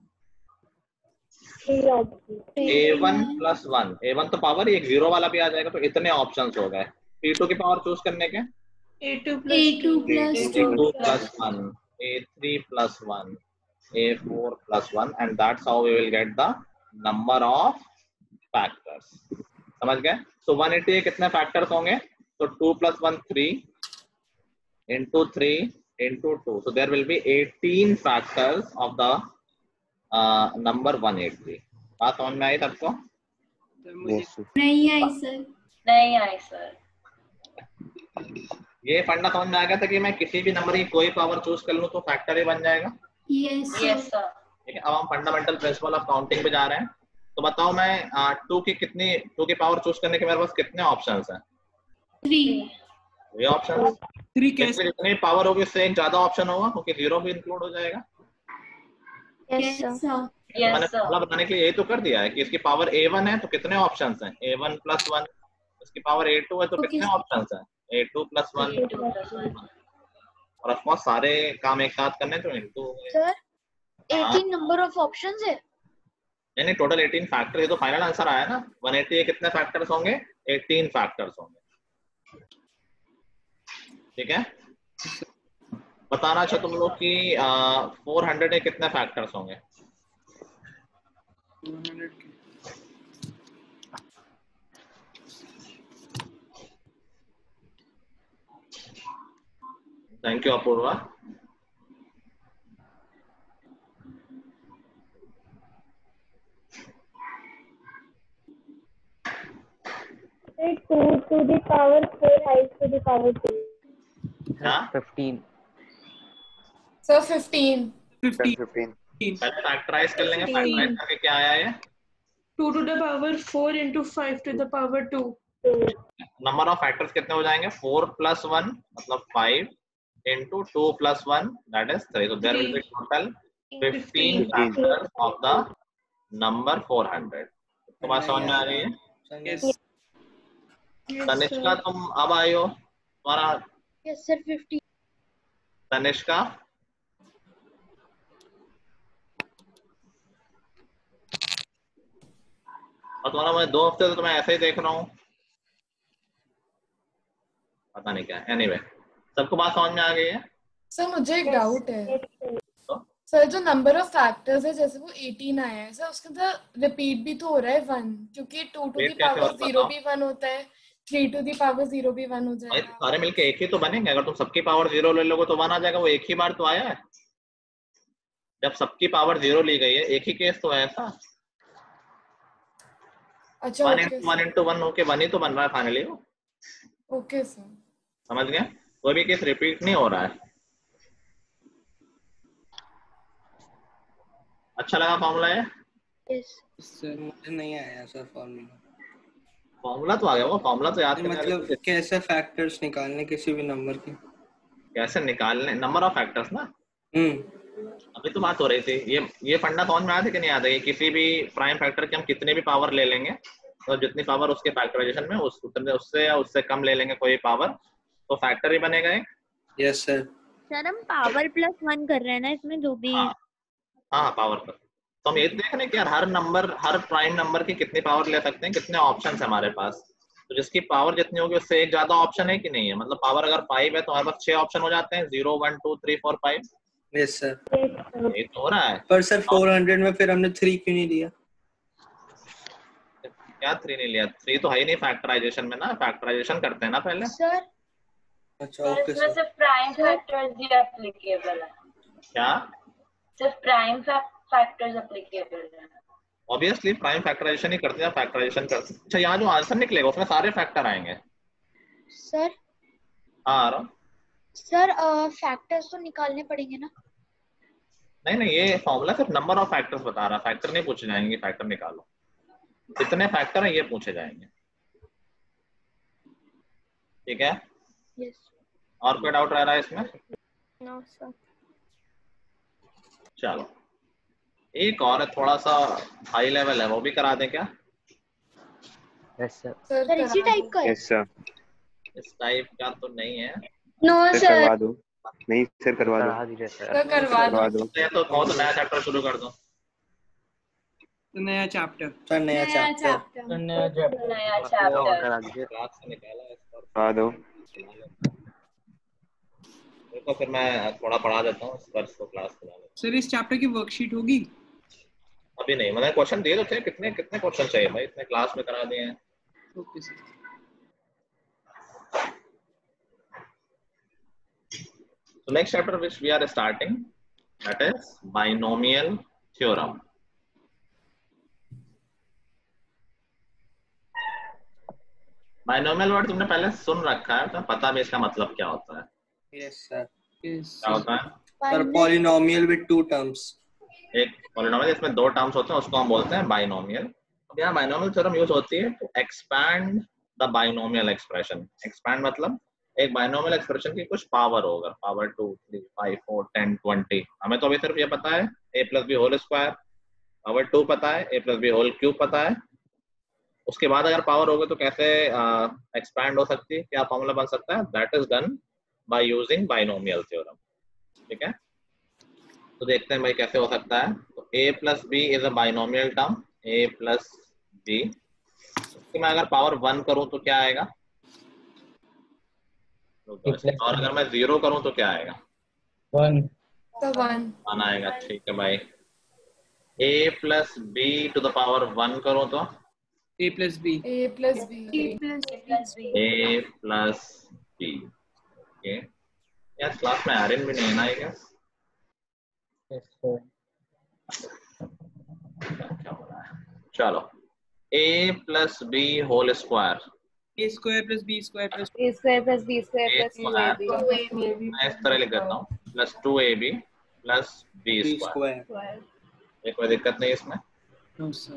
A one plus one, a one तो पावर एक जीरो वाला भी आ जाएगा, तो इतने ऑप्शंस हो गए। पी टू की पावर चूज करने के a two a two plus two plus one, a three plus one, a four plus one, and that's how we will get the number of factors. समझ गए? So one eighty कितने factors होंगे? तो two plus one three, into three into two, so there will be eighteen factors of the number one eight three. बात समझ में आई सबको? नहीं आई सर। नहीं आई सर। ये फंडा समझ में आ गया था कि मैं किसी भी नंबर की कोई पावर चूज कर लूं तो फैक्टर ही बन जाएगा। Yes yes sir. ठीक है, अब हम फंडामेंटल प्रिंसिपल ऑफ काउंटिंग पे जा रहे हैं। तो बताओ मैं टू की कितनी टू की पावर चूज करने के मेरे पास कितने ऑप्शंस हैं? थ्री। ये ऑप्शन थ्री कैसे? जितनी पावर होगी उससे एक ज्यादा ऑप्शन होगा क्योंकि जीरो भी इंक्लूड हो जाएगा। Yes sir. मैंने फॉर्मूला बताने के लिए यही तो कर दिया है कि इसकी पावर ए वन है तो कितने ऑप्शंस हैं? A one plus one. इसकी पावर ए टू है तो कितने ऑप्शंस हैं? A two plus one. और ऑफ कोर्स सारे काम एक साथ करने तो इनटू हो गए। Sir eighteen number of options है। नहीं नहीं, टोटल एटीन फैक्टर। ये तो फाइनल आंसर आया ना। वन एटी के कितने फैक्टर्स होंगे? एटीन फैक्टर्स होंगे। ठीक है, बताना अच्छा तुम लोग कि फोर हंड्रेड के कितने फैक्टर्स होंगे? Thank you Apoorva. Two to the power four raise to the power two. हाँ फिफ्टीन। Sir fifteen. फिफ्टीन। पहले फैक्टराइज कर लेंगे। फैक्टराइज करके क्या आया ये? Two to the power four into five to the power two. Number of factors कितने हो जाएंगे? फोर प्लस वन मतलब five into two plus one that is three. तो there will be total fifteen factors of the number four hundred. तो बात समझ में आ रही है? तनिष्का तुम अब आई हो, तुम्हारा? Yes sir fifty. तनिष्का और तुम्हारा मैं दो हफ्ते से तुम्हें ऐसे ही देख रहा हूँ, पता नहीं क्या। एनीवे सबको बात समझ में आ गई है? सर मुझे एक डाउट है। सर जो नंबर ऑफ फैक्टर्स है जैसे वो एटीन आया है सर, उसके अंदर रिपीट भी तो हो रहा है वन, क्योंकि two to the power zero भी वन होता है, three to the power zero भी वन हो जाएगा। सारे मिलके एक ही तो बनेंगे। अगर तुम सबकी पावर जीरो ले लोगे तो वन आ जाएगा। वो एक ही बार तो आया है जब सबकी पावर जीरो ली गई है, एक ही केस तो है ऐसा। अच्छा one into one into one होके वन ही तो बन रहा है फाइनली। वो ओके सर, समझ गए? कोई भी केस रिपीट नहीं हो रहा है। अच्छा लगा फॉर्मूला है? यस सर मुझे नहीं आया सर फॉर्मूला। फॉर्मूला तो आ गया, वो फॉर्मूला तो याद करने मतलब वाले- कैसे फैक्टर्स निकालने किसी भी नंबर के? कैसे निकालने? नंबर ऑफ फैक्टर्स ना। हम्म अभी तो बात हो रही थी। ये ये फंडा समझ में आया था कि नहीं आता? ये किसी भी प्राइम फैक्टर की हम कितनी भी पावर ले लेंगे तो जितनी पावर उसके फैक्टराइजेशन में उस उतने उससे या उससे कम ले लेंगे कोई पावर तो फैक्टर ही बनेगा एक। Yes sir. सर हम पावर प्लस वन कर रहे हैं ना इसमें जो भी। हाँ हाँ पावर पर। तो हम ये देख रहे हैं कि यार हर नंबर हर प्राइम नंबर की कितनी पावर ले सकते हैं, कितने ऑप्शन है हमारे पास। तो जिसकी पावर जितनी होगी उससे एक ज्यादा ऑप्शन है कि नहीं है? मतलब पावर अगर फाइव है तो हमारे पास छह ऑप्शन हो जाते हैं, zero one two three four five. Yes sir. ये तो हो रहा है। पर सर फोर हंड्रेड में फिर हमने थ्री क्यों नहीं लिया? क्या थ्री नहीं लिया? थ्री तो है ही नहीं फैक्टराइजेशन में ना। फैक्टराइजेशन करते हैं ना पहले। सर अच्छा ओके इसमें सर। सिर्फ प्राइम फैक्टर्स ही एप्लीकेबल है। क्या? सिर्फ प्राइम फैक्टर्स एप्लीकेबल है। ऑब्वियसली प्राइम फैक्टराइजेशन ही करते हैं, फैक्टराइजेशन करते हैं। अच्छा यहाँ जो आंसर निकलेगा उसमें सारे फैक्टर आएंगे। सर हाँ आ रहा हूँ। सर फैक्टर्स तो निकालने पड़ेंगे ना? नहीं नहीं, ये फॉर्मूला सिर्फ नंबर ऑफ फैक्टर्स बता रहा है। फैक्टर नहीं पूछे जाएंगे। फैक्टर निकालो, कितने फैक्टर है ये पूछे जाएंगे। ठीक है? यस। और कोई डाउट रह रहा है इसमें? No sir. चलो एक और है, थोड़ा सा हाई लेवल है, वो भी करा दें क्या? Yes sir. सर इसी टाइप का है? Yes sir. इस टाइप का तो नहीं है। No sir sir. करवा दो। नहीं सर करवा दो। करा दीजिए सर। सर करवा करवा दो। दो। तो कहो तो नया चैप्टर शुरू कर दो। नया चैप्टर। सर नया नया चैप्टर। चैप्टर। नया और चैप्टर करा दीजिए। क्लास से निकाला है इस पर। करवा दो। देखो फिर मैं थोड़ा पढ़ा देता हूँ इस वर्ष को क्लास में। सर इस चैप्टर की वर्कशीट होगी? अभी नहीं, मैंने क्वेश्चन दिए तो थे। कितने कितने क्वेश्चन चाहिए भाई? इतने क्लास में करा दिए हैं। Okay sir. So next chapter which we are starting, that is binomial theorem. Binomial word तुमने पहले सुन रखा है तो पता भी इसका मतलब क्या होता है। Yes sir. क्या होता है? Sir polynomial with two terms. एक पॉलिनोमियल इसमें दो टर्म्स होते हैं उसको हम बोलते हैं बाइनोमियल। अब यहाँ बाइनोमियल थ्योरम यूज होती है to expand the binomial expression. Expand मतलब एक बाइनोमियल एक्सप्रेशन की कुछ पावर होगा, power two three five four ten twenty. हमें तो अभी सिर्फ ये पता है ए plus b whole square, power two पता है, ए प्लस बी होल क्यूब पता है। उसके बाद अगर पावर होगी तो कैसे एक्सपैंड हो सकती है, क्या फॉर्मूला बन सकता है? That is done by using binomial theorem. ठीक है, तो देखते हैं भाई कैसे हो सकता है। तो a plus b is a binomial term, a plus b. इसकी मैं अगर पावर वन करूं तो क्या आएगा? और अगर मैं जीरो करूं तो क्या आएगा? वन। तो वन वन आएगा। ठीक है भाई, a plus B to the power one करूं तो a plus b a plus b a plus b a plus b. Okay, यार क्लास में आर्यन भी नहीं है ना? ये क्या क्या हो रहा है? चलो, a plus b whole square, a square plus b square plus a square plus b square a plus two a b square मैं इस तरह लिख देता हूँ, plus two a b plus b square. ये कोई दिक्कत नहीं इसमें? No sir.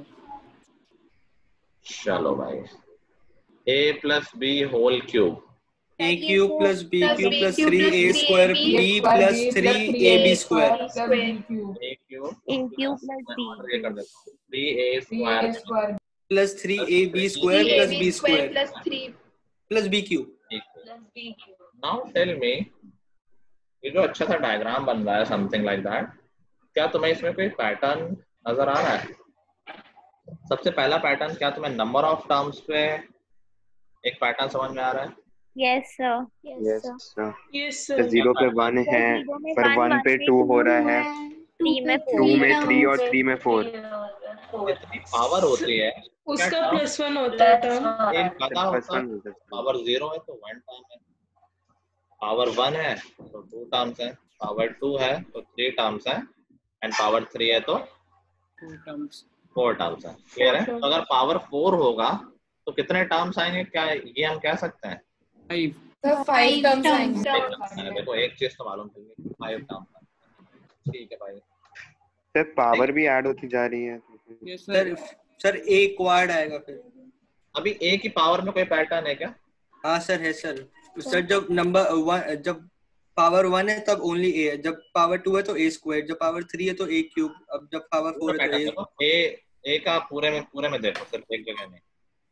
चलो भाई, a plus b whole cube, a cube plus b cube plus three a square b plus three a b square. a cube a cube plus b ये कर देता हूँ, three a square plus three a b square plus b square plus three plus b cube. Plus b cube. Now tell me, ये जो अच्छा सा diagram बन रहा है समथिंग लाइक दैट, क्या तुम्हें इसमें कोई पैटर्न नजर आ रहा है? सबसे पहला पैटर्न, क्या तुम्हें नंबर ऑफ टर्म्स पे एक पैटर्न समझ में आ रहा है? Yes sir yes sir. Yes तो सर। जीरो पे वन है, पर वन पे टू हो रहा है, थ्री में टू में थ्री और थ्री में फोर। जितनी पावर होती है उसका प्लस वन होता है टर्म। एक पता होता है, पावर जीरो है तो वन टर्म है, पावर वन है तो टू टर्म्स है, पावर टू है तो थ्री टर्म्स है, एंड पावर थ्री है तो फोर टर्म्स फोर टर्म्स है। क्लियर है? तो अगर पावर फोर होगा तो कितने टर्म्स आएंगे, क्या ये हम कह सकते हैं? फाइव। तो फाइव टर्म्स आएंगे। देखो एक चीज तो मालूम थी, फाइव टर्म्स। ठीक है भाई, सर पावर भी ऐड होती जा रही है। Yes sir sir. Sir a quad आएगा फिर। अभी a की पावर में कोई पैटर्न है क्या? हाँ सर है सर। सर जब नंबर वन, जब पावर वन है तब ओनली a है, जब पावर टू है तो a स्क्वायर, जब पावर थ्री है तो a क्यूब, अब जब पावर फोर है तो a। a a का पूरे में पूरे में देखो, सिर्फ एक जगह नहीं।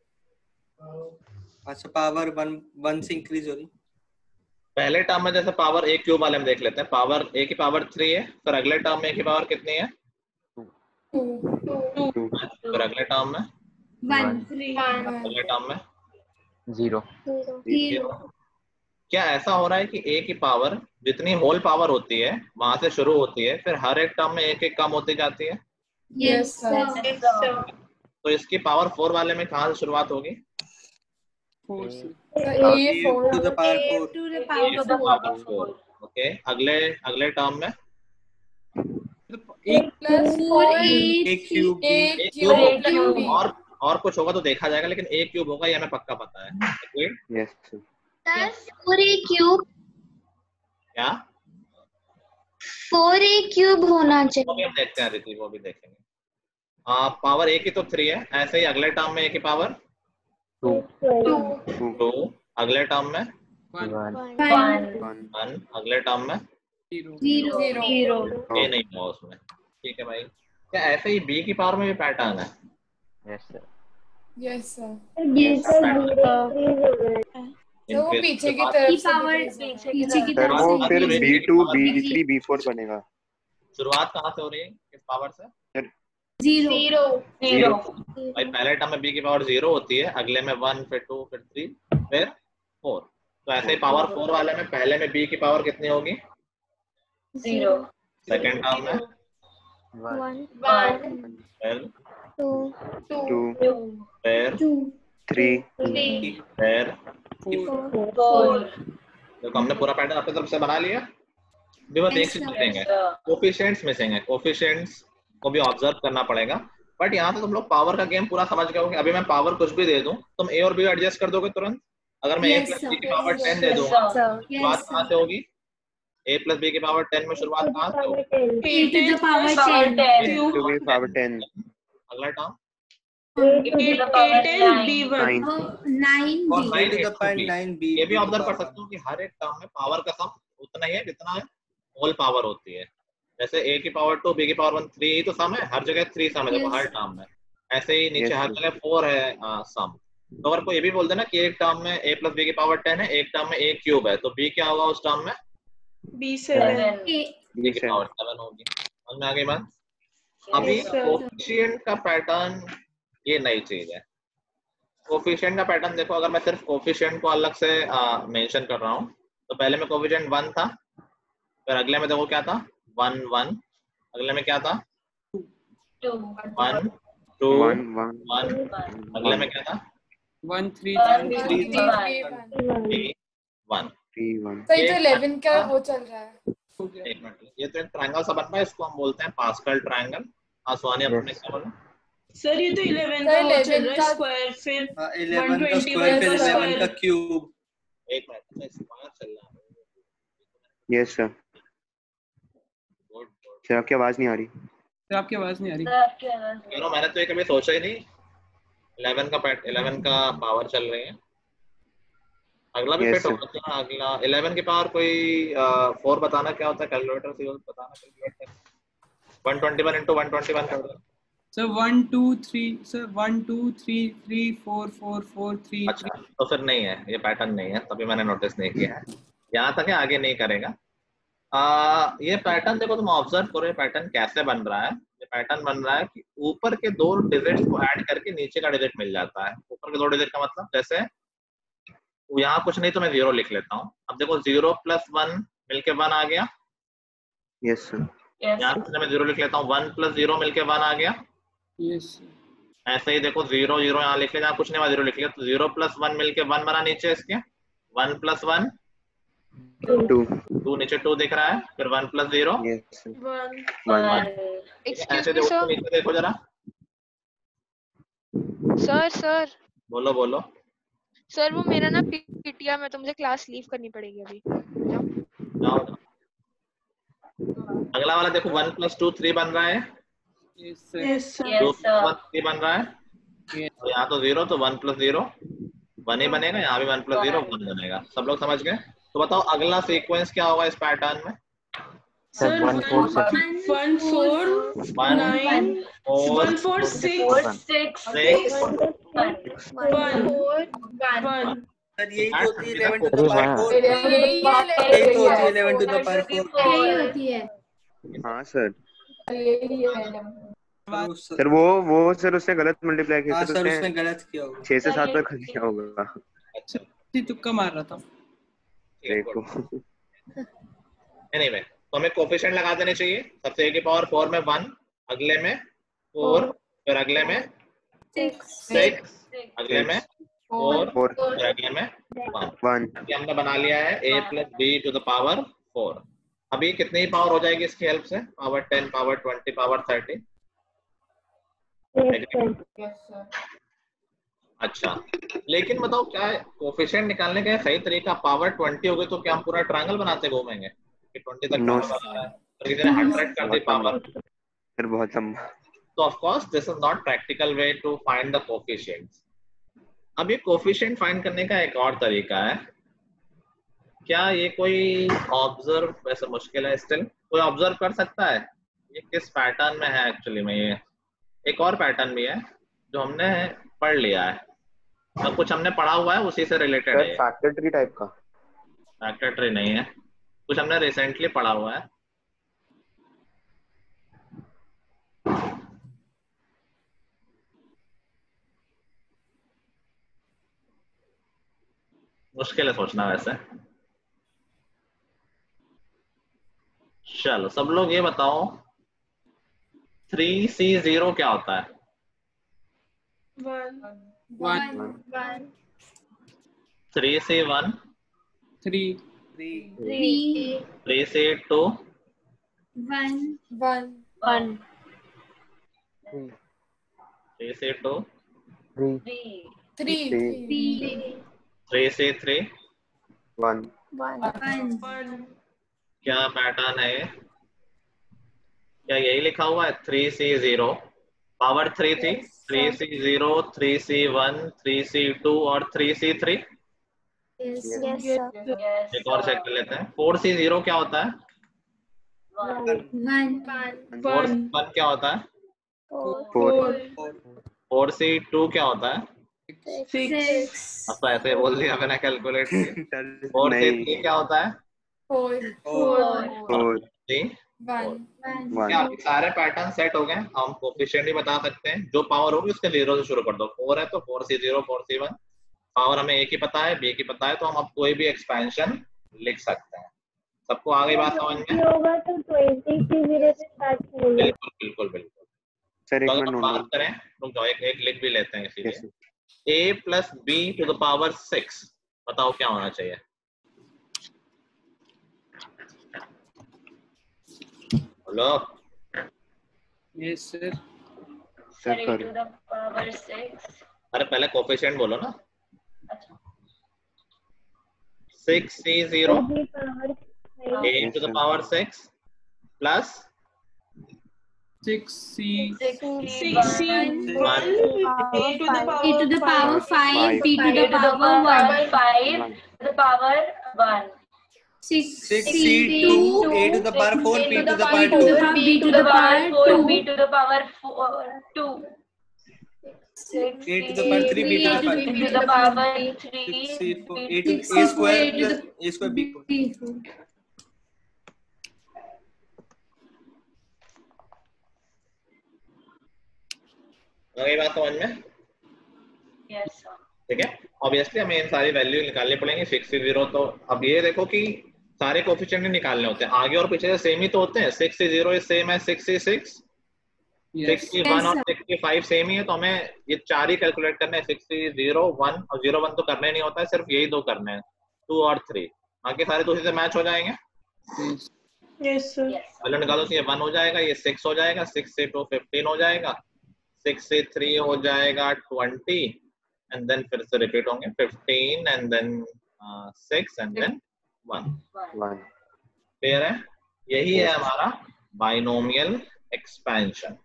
अच्छा, पावर वन वन से इंक्रीज हो रही। पहले टर्म में जैसे पावर a क्यूब वाले में देख लेते हैं, पावर a की पावर थ्री है, फिर अगले टर्म में a की पावर कितनी है? टू। फिर अगले टर्म में वन अगले टर्म में जीरो। क्या ऐसा हो रहा है कि a की पावर जितनी होल पावर होती है वहां से शुरू होती है, फिर हर एक टर्म में एक एक कम होती जाती है? Yes sir. तो इसकी पावर फोर वाले में कहाँ से शुरुआत होगी? फोर से। a four to the power four. To the power four. Okay, अगले अगले टर्म में एक plus four a cube a a cube cube और और कुछ होगा तो देखा जाएगा, लेकिन a क्यूब होगा ये हमें पक्का पता है। Yes sir. Four A cube क्या? फोर ए क्यूब होना वो चाहिए। भी हम देखते हैं रिति, वो भी देखेंगे। हाँ, पावर a की तो थ्री है, ऐसे ही अगले टर्म में a की पावर टू। टू, अगले टर्म में वन। वन, अगले टर्म में जीरो। जीरो जीरो a नहीं हुआ उसमें। ठीक है भाई, क्या ऐसे ही b की पावर में भी पैटर्न है? Yes sir. Yes sir. इन तो वो फिर पीछे की शुरुआत- तरफ से पावर दिखेगा। पीछे की सर तरफ वो से फिर increase बी टू होगा। बी थ्री बी फोर बनेगा। शुरुआत कहाँ से हो रही है, किस पावर से? जीरो जीरो भाई पहले टर्म में b की पावर जीरो होती है, अगले में वन, फिर टू, फिर थ्री, फिर फोर। तो ऐसे ही पावर फोर वाले में पहले में b की पावर कितनी होगी? जीरो। सेकेंड टर्म में वन। वन फिर टू फिर थ्री फिर फोर। देखो हमने पूरा पैटर्न अपनी तरफ से बना लिया। भी बस एक चीज मिसिंग है, कोफिशिएंट्स मिसिंग है। कोफिशिएंट्स को भी ऑब्जर्व करना पड़ेगा। बट यहाँ से तुम लोग पावर का गेम पूरा समझ गए होगे। अभी मैं पावर कुछ भी दे दूं, तुम ए और बी एडजस्ट कर दोगे तुरंत। अगर मैं ए प्लस बी की पावर टेन दे दूंगा, शुरुआत कहाँ से होगी? ए प्लस बी की पावर टेन में शुरुआत कहाँ से होगी? A to the power ten. अगला टर्म ये भी ऑब्जर्व कर सकते हो कि हर एक टर्म में पावर का सम उतना ही है जितना है होल पावर होती है। जैसे a की पावर टू, b की पावर वन, थ्री ही तो सम है, हर जगह थ्री सम है देखो हर टर्म में। ऐसे ही नीचे हर जगह फोर है सम। तो अगर कोई ये भी बोल देना कि एक टर्म में a प्लस बी की पावर टेन है, एक टर्म में a क्यूब है, तो b क्या होगा उस टर्म में? b सेवन b की पावर सेवन होगी। समझ में आ गई बात? अभी कोफिशिएंट का पैटर्न ये नई चीज है। कोफिशिएंट का पैटर्न देखो, अगर मैं सिर्फ कोफिशिएंट को अलग से मेंशन कर रहा हूँ तो पहले में कोफिशिएंट वन था, फिर अगले में देखो क्या था वन वन, अगले में क्या था वन टू वन अगले में क्या था वन थ्री वन। तो ये जो इलेवन का वो चल रहा है। एक मिनट, ये तो एक ट्रायंगल सा बन रहा है, इसको हम बोलते हैं पास्कल ट्रायंगल। आसवानी अपने क्या बोलो सर? ये तो इलेवन का वो चल रहा है स्क्वायर, फिर इलेवन का स्क्वायर, फिर इलेवन का क्यूब। एक मिनट, स्क्वायर चल रहा है। Yes sir. सर आपकी आवाज नहीं आ रही। सर आपकी आवाज नहीं आ रही। यू नो मैंने तो ये कभी सोचा ही नहीं। इलेवन का पैट इलेवन का पावर चल रही है। अगला भी फिट होगा ना। अगला इलेवन की पावर कोई फोर बताना क्या होता है? कैलकुलेटर से बताना। Calculator one twenty one into one twenty one कर दो sir. One two three sir one two three three four four four three. अच्छा, तो फिर नहीं है, ये पैटर्न नहीं है, तभी मैंने नोटिस नहीं किया है। यहाँ तक है, आगे नहीं करेगा। आ, ये पैटर्न देखो, तुम ऑब्जर्व करो ये पैटर्न कैसे बन रहा है। ये पैटर्न बन रहा है कि ऊपर के दो डिजिट्स को ऐड करके नीचे का डिजिट मिल जाता है। ऊपर के दो डिजिट का मतलब जैसे यहाँ कुछ नहीं तो मैं जीरो लिख लेता हूँ। अब देखो जीरो प्लस वन मिलके वन आ गया। Yes sir. यहाँ मैं जीरो लिख लेता हूँ, वन प्लस जीरो मिलके वन आ गया। यस। ऐसे ही देखो जीरो जीरो यहाँ लिख लिया, कुछ नहीं हुआ, जीरो लिख लिया, तो जीरो प्लस वन मिलके वन बना नीचे इसके। One plus one two, two नीचे टू दिख रहा है, फिर वन प्लस जीरो वन। ऐसे देखो नीचे देखो जरा। सर सर बोलो बोलो सर, वो मेरा ना पीटीआर में, तो मुझे क्लास लीव करनी पड़ेगी अभी। जाओ। अगला वाला देखो, वन प्लस टू थ्री बन रहा है। टू वन थ्री बन रहा है। तो यहाँ तो जीरो, तो वन प्लस जीरो वन ही बनेगा। यहाँ भी वन प्लस जीरो वन बनेगा। सब लोग समझ गए? तो बताओ अगला सीक्वेंस क्या होगा इस पैटर्न में? Sir one four one four nine one four six six one one. Sir यही तो होती है eleven to the power four. यही तो होती है eleven to the power four. यही होती है। हाँ सर। सर वो वो सर उसने गलत मल्टीप्लाई किया। हाँ सर उसने गलत किया होगा। छह से सात पर कर दिया होगा। अच्छा, तुक्का मार रहा था। देखो एनीवे, तो हमें कोफिशिएंट लगा देने चाहिए। सबसे ए की पावर फोर में वन, अगले में फोर, फिर अगले में सिक्स, अगले में फोर, फिर अगले में वन। ये हमने बना लिया है ए plus B to the power four. अभी कितनी ही पावर हो जाएगी इसकी हेल्प से? Power ten, power twenty, power thirty. अच्छा, लेकिन बताओ क्या कोफिशिएंट निकालने का सही तरीका? पावर ट्वेंटी हो गई तो क्या हम पूरा ट्रायंगल बनाते घूमेंगे कि ट्वेंटी तक no. तो किसी ने हंड्रेड कर दी पावर, फिर बहुत लंबा। तो of course this is not practical way to find the coefficients. अब ये कोफिशिएंट फाइंड करने का एक और तरीका है। क्या ये कोई ऑब्जर्व, वैसे मुश्किल है स्टिल, कोई ऑब्जर्व कर सकता है ये किस पैटर्न में है? एक्चुअली में ये एक और पैटर्न भी है जो हमने पढ़ लिया है, तो कुछ हमने पढ़ा हुआ है उसी से रिलेटेड है। फैक्टर ट्री टाइप का? फैक्टर ट्री नहीं है, कुछ हमने रिसेंटली पढ़ा हुआ है। मुश्किल है सोचना वैसे। चलो सब लोग ये बताओ, थ्री सी जीरो क्या होता है? One. Three C one, three three C two, one one one three से टू, थ्री थ्री थ्री से थ्री, वन क्या पैटर्न है ये? क्या यही लिखा हुआ है? Three C zero, power three थी, three C zero, three C one, three C two और थ्री सी थ्री। एक और चेक कर लेते हैं। फोर सी जीरो क्या होता है? फोर वन क्या होता है? फोर सी टू क्या होता है? अब तो ऐसे बोल दिया मैंने, कैलकुलेट किया। फोर सी थ्री क्या होता है? फोर क्या आपके सारे पैटर्न सेट हो गए? हम कोफिशिएंट भी बता सकते हैं, जो पावर होगी उसके जीरो से शुरू कर दो। फोर है तो four C zero, four C one. Power हमें ए की पता है, बी की पता है, तो हम अब कोई भी एक्सपेंशन लिख सकते हैं। सबको आ गई बात समझ में? होगा तो ट्वेंटी सी जीरो से स्टार्ट करेंगे। बिल्कुल बिल्कुल बिल्कुल। सर एक तो मिनट अगर हम नोट बात करें तो जो एक, एक लिख भी लेते हैं इसीलिए। A plus B to the power six, बताओ क्या होना चाहिए? Hello yes sir. Sir to the power six. अरे पहले कोफिशिएंट बोलो ना। Six C zero A to the power six plus six C six C one A to the A to the power five, B to the to the power one. power five to the power one. Six Six C C two, two, A to the power four, A B to to the the power power two. four, B to the power four, B to the power four, two. Six A to the power three, B to the power B to the power three, six C four, A B to A square plus A square B four. आ गई बात समझ में? yes sir. ठीक है। Obviously हमें इन सारी value निकालनी पड़ेंगी। सिक्स सी जीरो, तो अब ये देखो कि सारे कोफिशिएंट निकालने होते हैं, आगे और पीछे से सेम ही तो होते हैं। सिक्स सी जीरो सेम है six C six, six C one और सिक्स सी फाइव सेम ही है, तो हमें ये चार ही कैलकुलेट करने हैं। सिक्स सी जीरो वन और जीरो वन तो करने नहीं होता है, सिर्फ यही दो करने हैं, टू और थ्री। बाकी सारे तो उसी से मैच हो जाएंगे। Yes sir. वैल्यू निकालो तो ये वन हो जाएगा, ये सिक्स हो जाएगा, सिक्स से टू फिफ्टीन हो जाएगा, सिक्स से थ्री हो जाएगा ट्वेंटी, एंड देन फिर से रिपीट होंगे fifteen and then six and then one. Clear है? यही है हमारा बाइनोमियल एक्सपेंशन।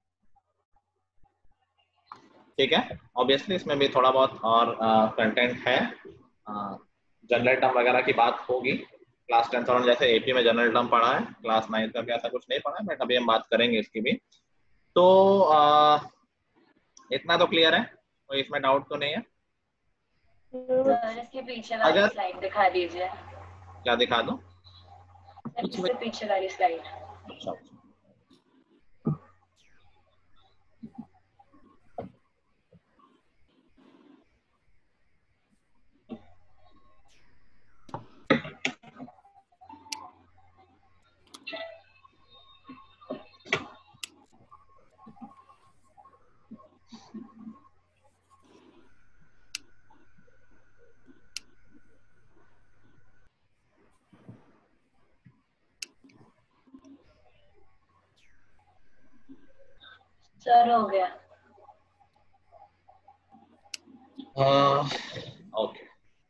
ठीक है। ऑब्वियसली इसमें भी थोड़ा बहुत और कंटेंट uh, है, जनरल uh, टर्म वगैरह की बात होगी। क्लास टेंथ और जैसे एपी में जनरल टर्म पढ़ा है, क्लास नाइन्थ का भी ऐसा कुछ नहीं पढ़ा है, बट अभी हम बात करेंगे इसकी भी। तो आ, इतना तो क्लियर है, कोई इसमें डाउट तो नहीं है? सर इसके पीछे वाली अगर स्लाइड दिखा दीजिए। क्या दिखा दूं? इसके पीछे वाली स्लाइड। अच्छा सर हो गया। ओके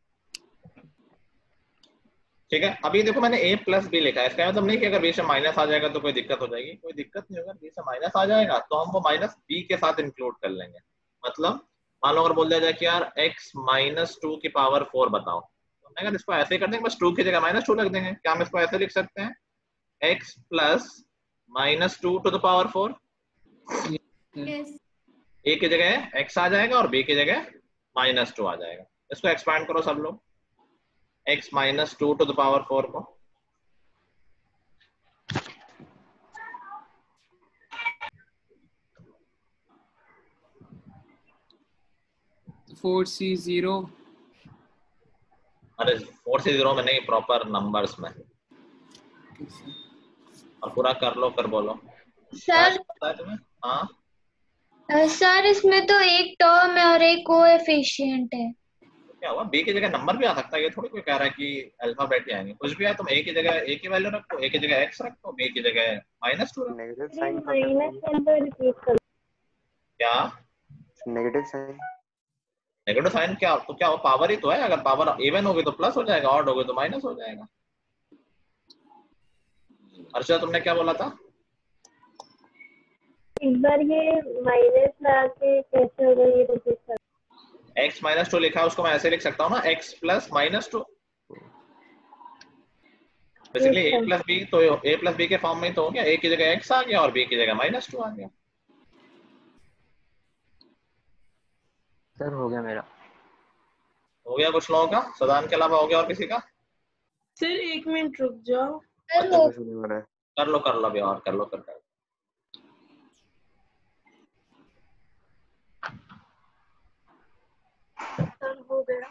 ठीक है। अभी देखो मैंने a प्लस बी लिखा है, इसका मतलब नहीं कि अगर b से माइनस आ जाएगा तो कोई दिक्कत हो जाएगी, कोई दिक्कत नहीं होगा। b से माइनस आ जाएगा तो हम वो माइनस b के साथ इंक्लूड कर लेंगे। मतलब मान लो अगर बोल दिया जाए कि यार x माइनस टू की पावर फोर बताओ, तो अगर इसको ऐसे ही कर देंगे, बस टू की जगह माइनस टू रख देंगे। क्या हम इसको ऐसे लिख सकते हैं? x plus minus two to the power four. a की जगह x आ जाएगा और b की जगह माइनस टू आ जाएगा। इसको एक्सपांड करो सब लोग, x minus two to the power four को। Four C zero. अरे फोर सी जीरो में नहीं, प्रॉपर नंबर्स में। और पूरा कर लो फिर बोलो सर। हाँ सर इसमें तो एक टर्म है और एक कोएफिशिएंट है। क्या हुआ? b की जगह नंबर भी आ सकता है, ये थोड़ी कोई कह रहा है कि अल्फाबेट ही आएंगे। कुछ भी है, तुम a की जगह a की वैल्यू रखो, a की जगह x रखो, b की जगह माइनस टू रखो। Negative sign minus number repeat करो। क्या नेगेटिव साइन? नेगेटिव साइन क्या तो क्या वो पावर ही तो है, अगर पावर इवन होगी तो प्लस हो जाएगा, ऑड होगी तो माइनस हो जाएगा। अर्षद तुमने क्या बोला था? एक बार ये माइनस लगा के कैसे होगा ये रिपीट कर। x माइनस टू लिखा है उसको मैं ऐसे लिख सकता हूँ ना, x plus minus two. Basically a plus B तो a प्लस बी के फॉर्म में तो हो गया, a की जगह x आ गया और b की जगह माइनस टू आ गया। सर हो गया मेरा। हो गया कुछ लोगों का, सदान के अलावा हो गया और किसी का? सर एक मिनट रुक जाओ। कर लो कर लो कर लो अभी और कर लो कर लो। सर हो गया।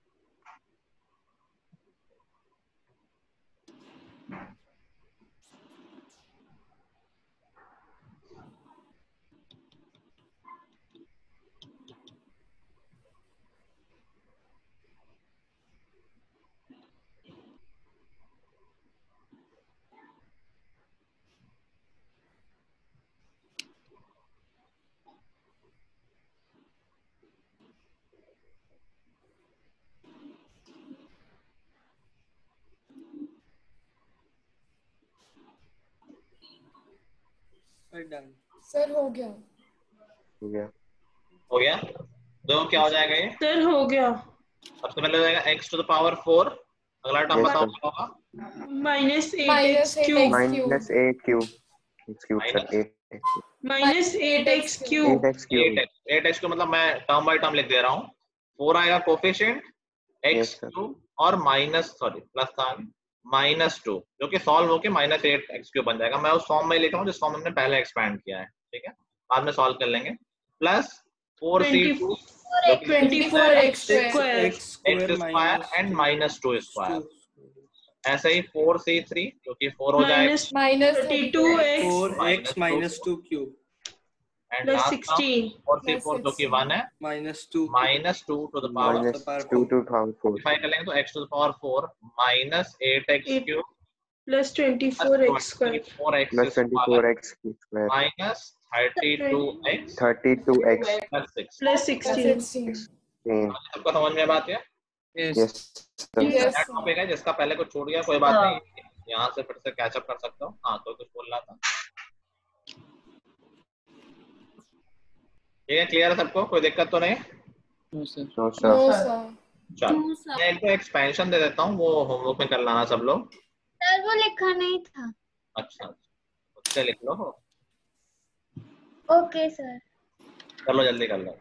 सर हो गया। हो गया हो गया दो क्या हो जाएगा ये? सर हो गया। सबसे पहले हो जाएगा x to the power four, अगला टर्म बताओ क्या होगा? Minus eight x cube minus eight cube x cube sir eight minus eight x cube eight x cube मतलब मैं टर्म बाय टर्म लिख दे रहा हूँ। फोर आएगा कोफिशिएंट एक्स क्यूब और माइनस सॉरी प्लस था माइनस टू, जो कि सॉल्व होके माइनस एट एक्स क्यूब बन जाएगा। मैं उस फॉर्म में लिख रहा हूँ जिस फॉर्म हमने पहले एक्सपैंड किया है, ठीक है, बाद में सॉल्व कर लेंगे। Plus four C two twenty four x square x square and minus two square, ऐसे ही फोर सी थ्री जो कि फोर हो जाएगा minus thirty two x four x minus two cube and plus last sixteen four C four जो कि one है minus two minus two to the power minus two to power four simplify कर लेंगे तो x to the power four minus eight x cube plus twenty four x square plus twenty four x square minus thirty two x thirty two x plus six plus sixteen. सबको समझ में बात है? Yes topic है जिसका पहले कुछ छूट गया, कोई बात नहीं, यहाँ से फिर से कैचअप कर सकता हूँ। हाँ तो कुछ बोल रहा था, ठीक है, क्लियर है सबको, कोई दिक्कत तो नहीं? नो सर चलो मैं एक तो एक्सपेंशन दे देता हूँ, वो होमवर्क में कर लाना सब लोग। सर वो लिखा नहीं था। अच्छा उससे लिख लो, ओके सर। कर लो जल्दी कर लो।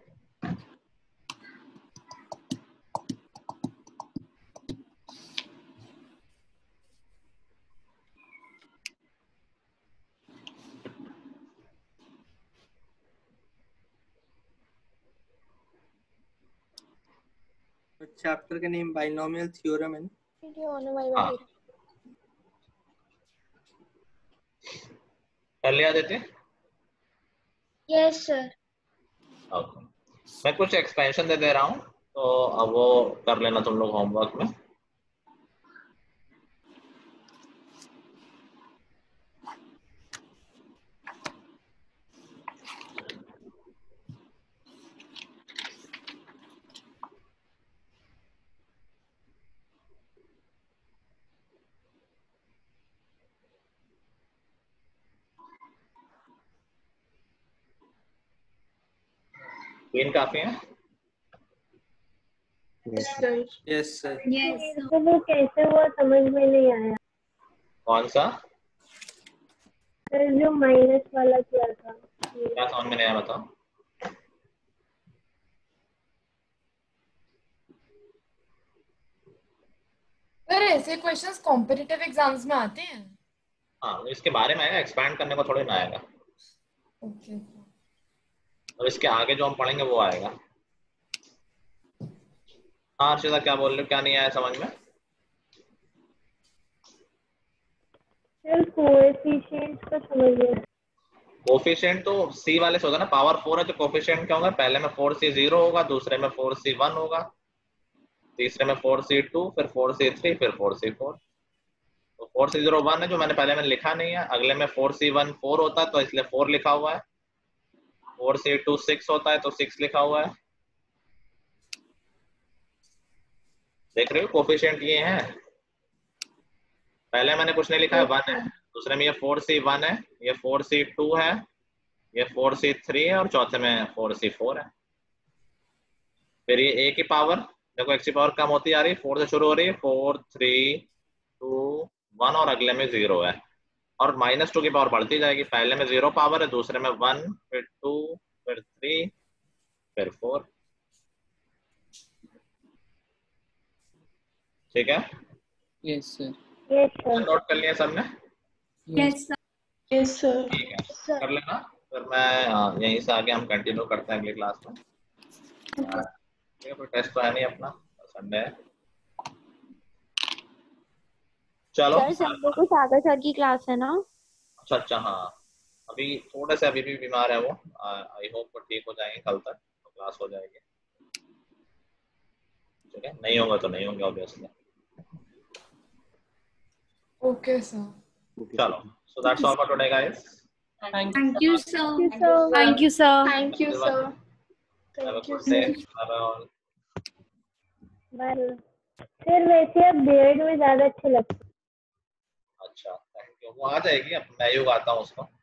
चैप्टर का नेम बाइनोमियल थ्योरम है। हाँ कर लिया देते? Yes sir. ओके मैं कुछ एक्सपेंशन दे दे रहा हूँ तो अब वो कर लेना तुम लोग होमवर्क में। तीन काफी है? Yes sir. तो वो कैसे हुआ समझ में नहीं आया। कौन सा? सर जो माइनस वाला किया था। क्या समझ में नहीं आया बताओ? सर ऐसे क्वेश्चंस कॉम्पिटिटिव एग्जाम्स में आते हैं? हाँ इसके बारे में आएगा, एक्सपैंड करने को थोड़ी ना आएगा। ओके और इसके आगे जो हम पढ़ेंगे वो आएगा। हाँ अर्षिता क्या बोल रहे हो, क्या नहीं आया समझ में? सर कोएफिशिएंट को समझिए। कोफिशिएंट तो सी वाले से होगा ना, पावर फोर है तो कोफिशिएंट क्या होगा, पहले में फोर सी जीरो होगा, दूसरे में फोर सी वन होगा, तीसरे में फोर सी टू, फिर फोर सी थ्री, फिर फोर सी फोर। तो फोर सी जीरो वन है जो मैंने पहले मैंने लिखा नहीं है, अगले में फोर सी वन फोर होता है तो इसलिए फोर लिखा हुआ है, फोर सी टू सिक्स होता है तो सिक्स लिखा हुआ है। देख रहे हो कोफिशिएंट ये है। पहले मैंने कुछ नहीं लिखा है, वन है। दूसरे में ये फोर सी वन है, ये फोर सी टू है, ये फोर सी थ्री है और चौथे में फोर सी फोर है। फिर ये ए की पावर देखो, एक्स की पावर कम होती आ रही है, फोर से शुरू हो रही है, फोर थ्री टू वन और अगले में जीरो है और माइनस टू की पावर बढ़ती जाएगी। पहले में जीरो पावर है, दूसरे में वन, फिर टू, फिर थ्री, फिर फोर। ठीक है? Yes sir. Yes sir. Note कर लिया सबने? Yes sir. Yes sir. ठीक है, कर लेना। फिर मैं हाँ, यहीं से आगे हम कंटिन्यू करते हैं अगली क्लास में। ठीक है, कोई टेस्ट तो है नहीं अपना, संडे है। चलो सर संडे को सागर सर की क्लास है ना? अच्छा अच्छा, हाँ अभी थोड़े से अभी भी बीमार है वो, आई होप वो ठीक हो जाएंगे कल तक तो क्लास हो जाएगी। ठीक है, नहीं होगा तो नहीं होंगे ऑब्वियसली। Okay sir. चलो, so that's all for today guys. Thank you, sir. Thank you, sir. Thank you, sir. Have a good day. Bye all. Bye. फिर वैसे अब बीएड में ज्यादा अच्छे लगते। अच्छा, थैंक यू। वो आ जाएगी, अब मैं ही उगाता हूँ उसको।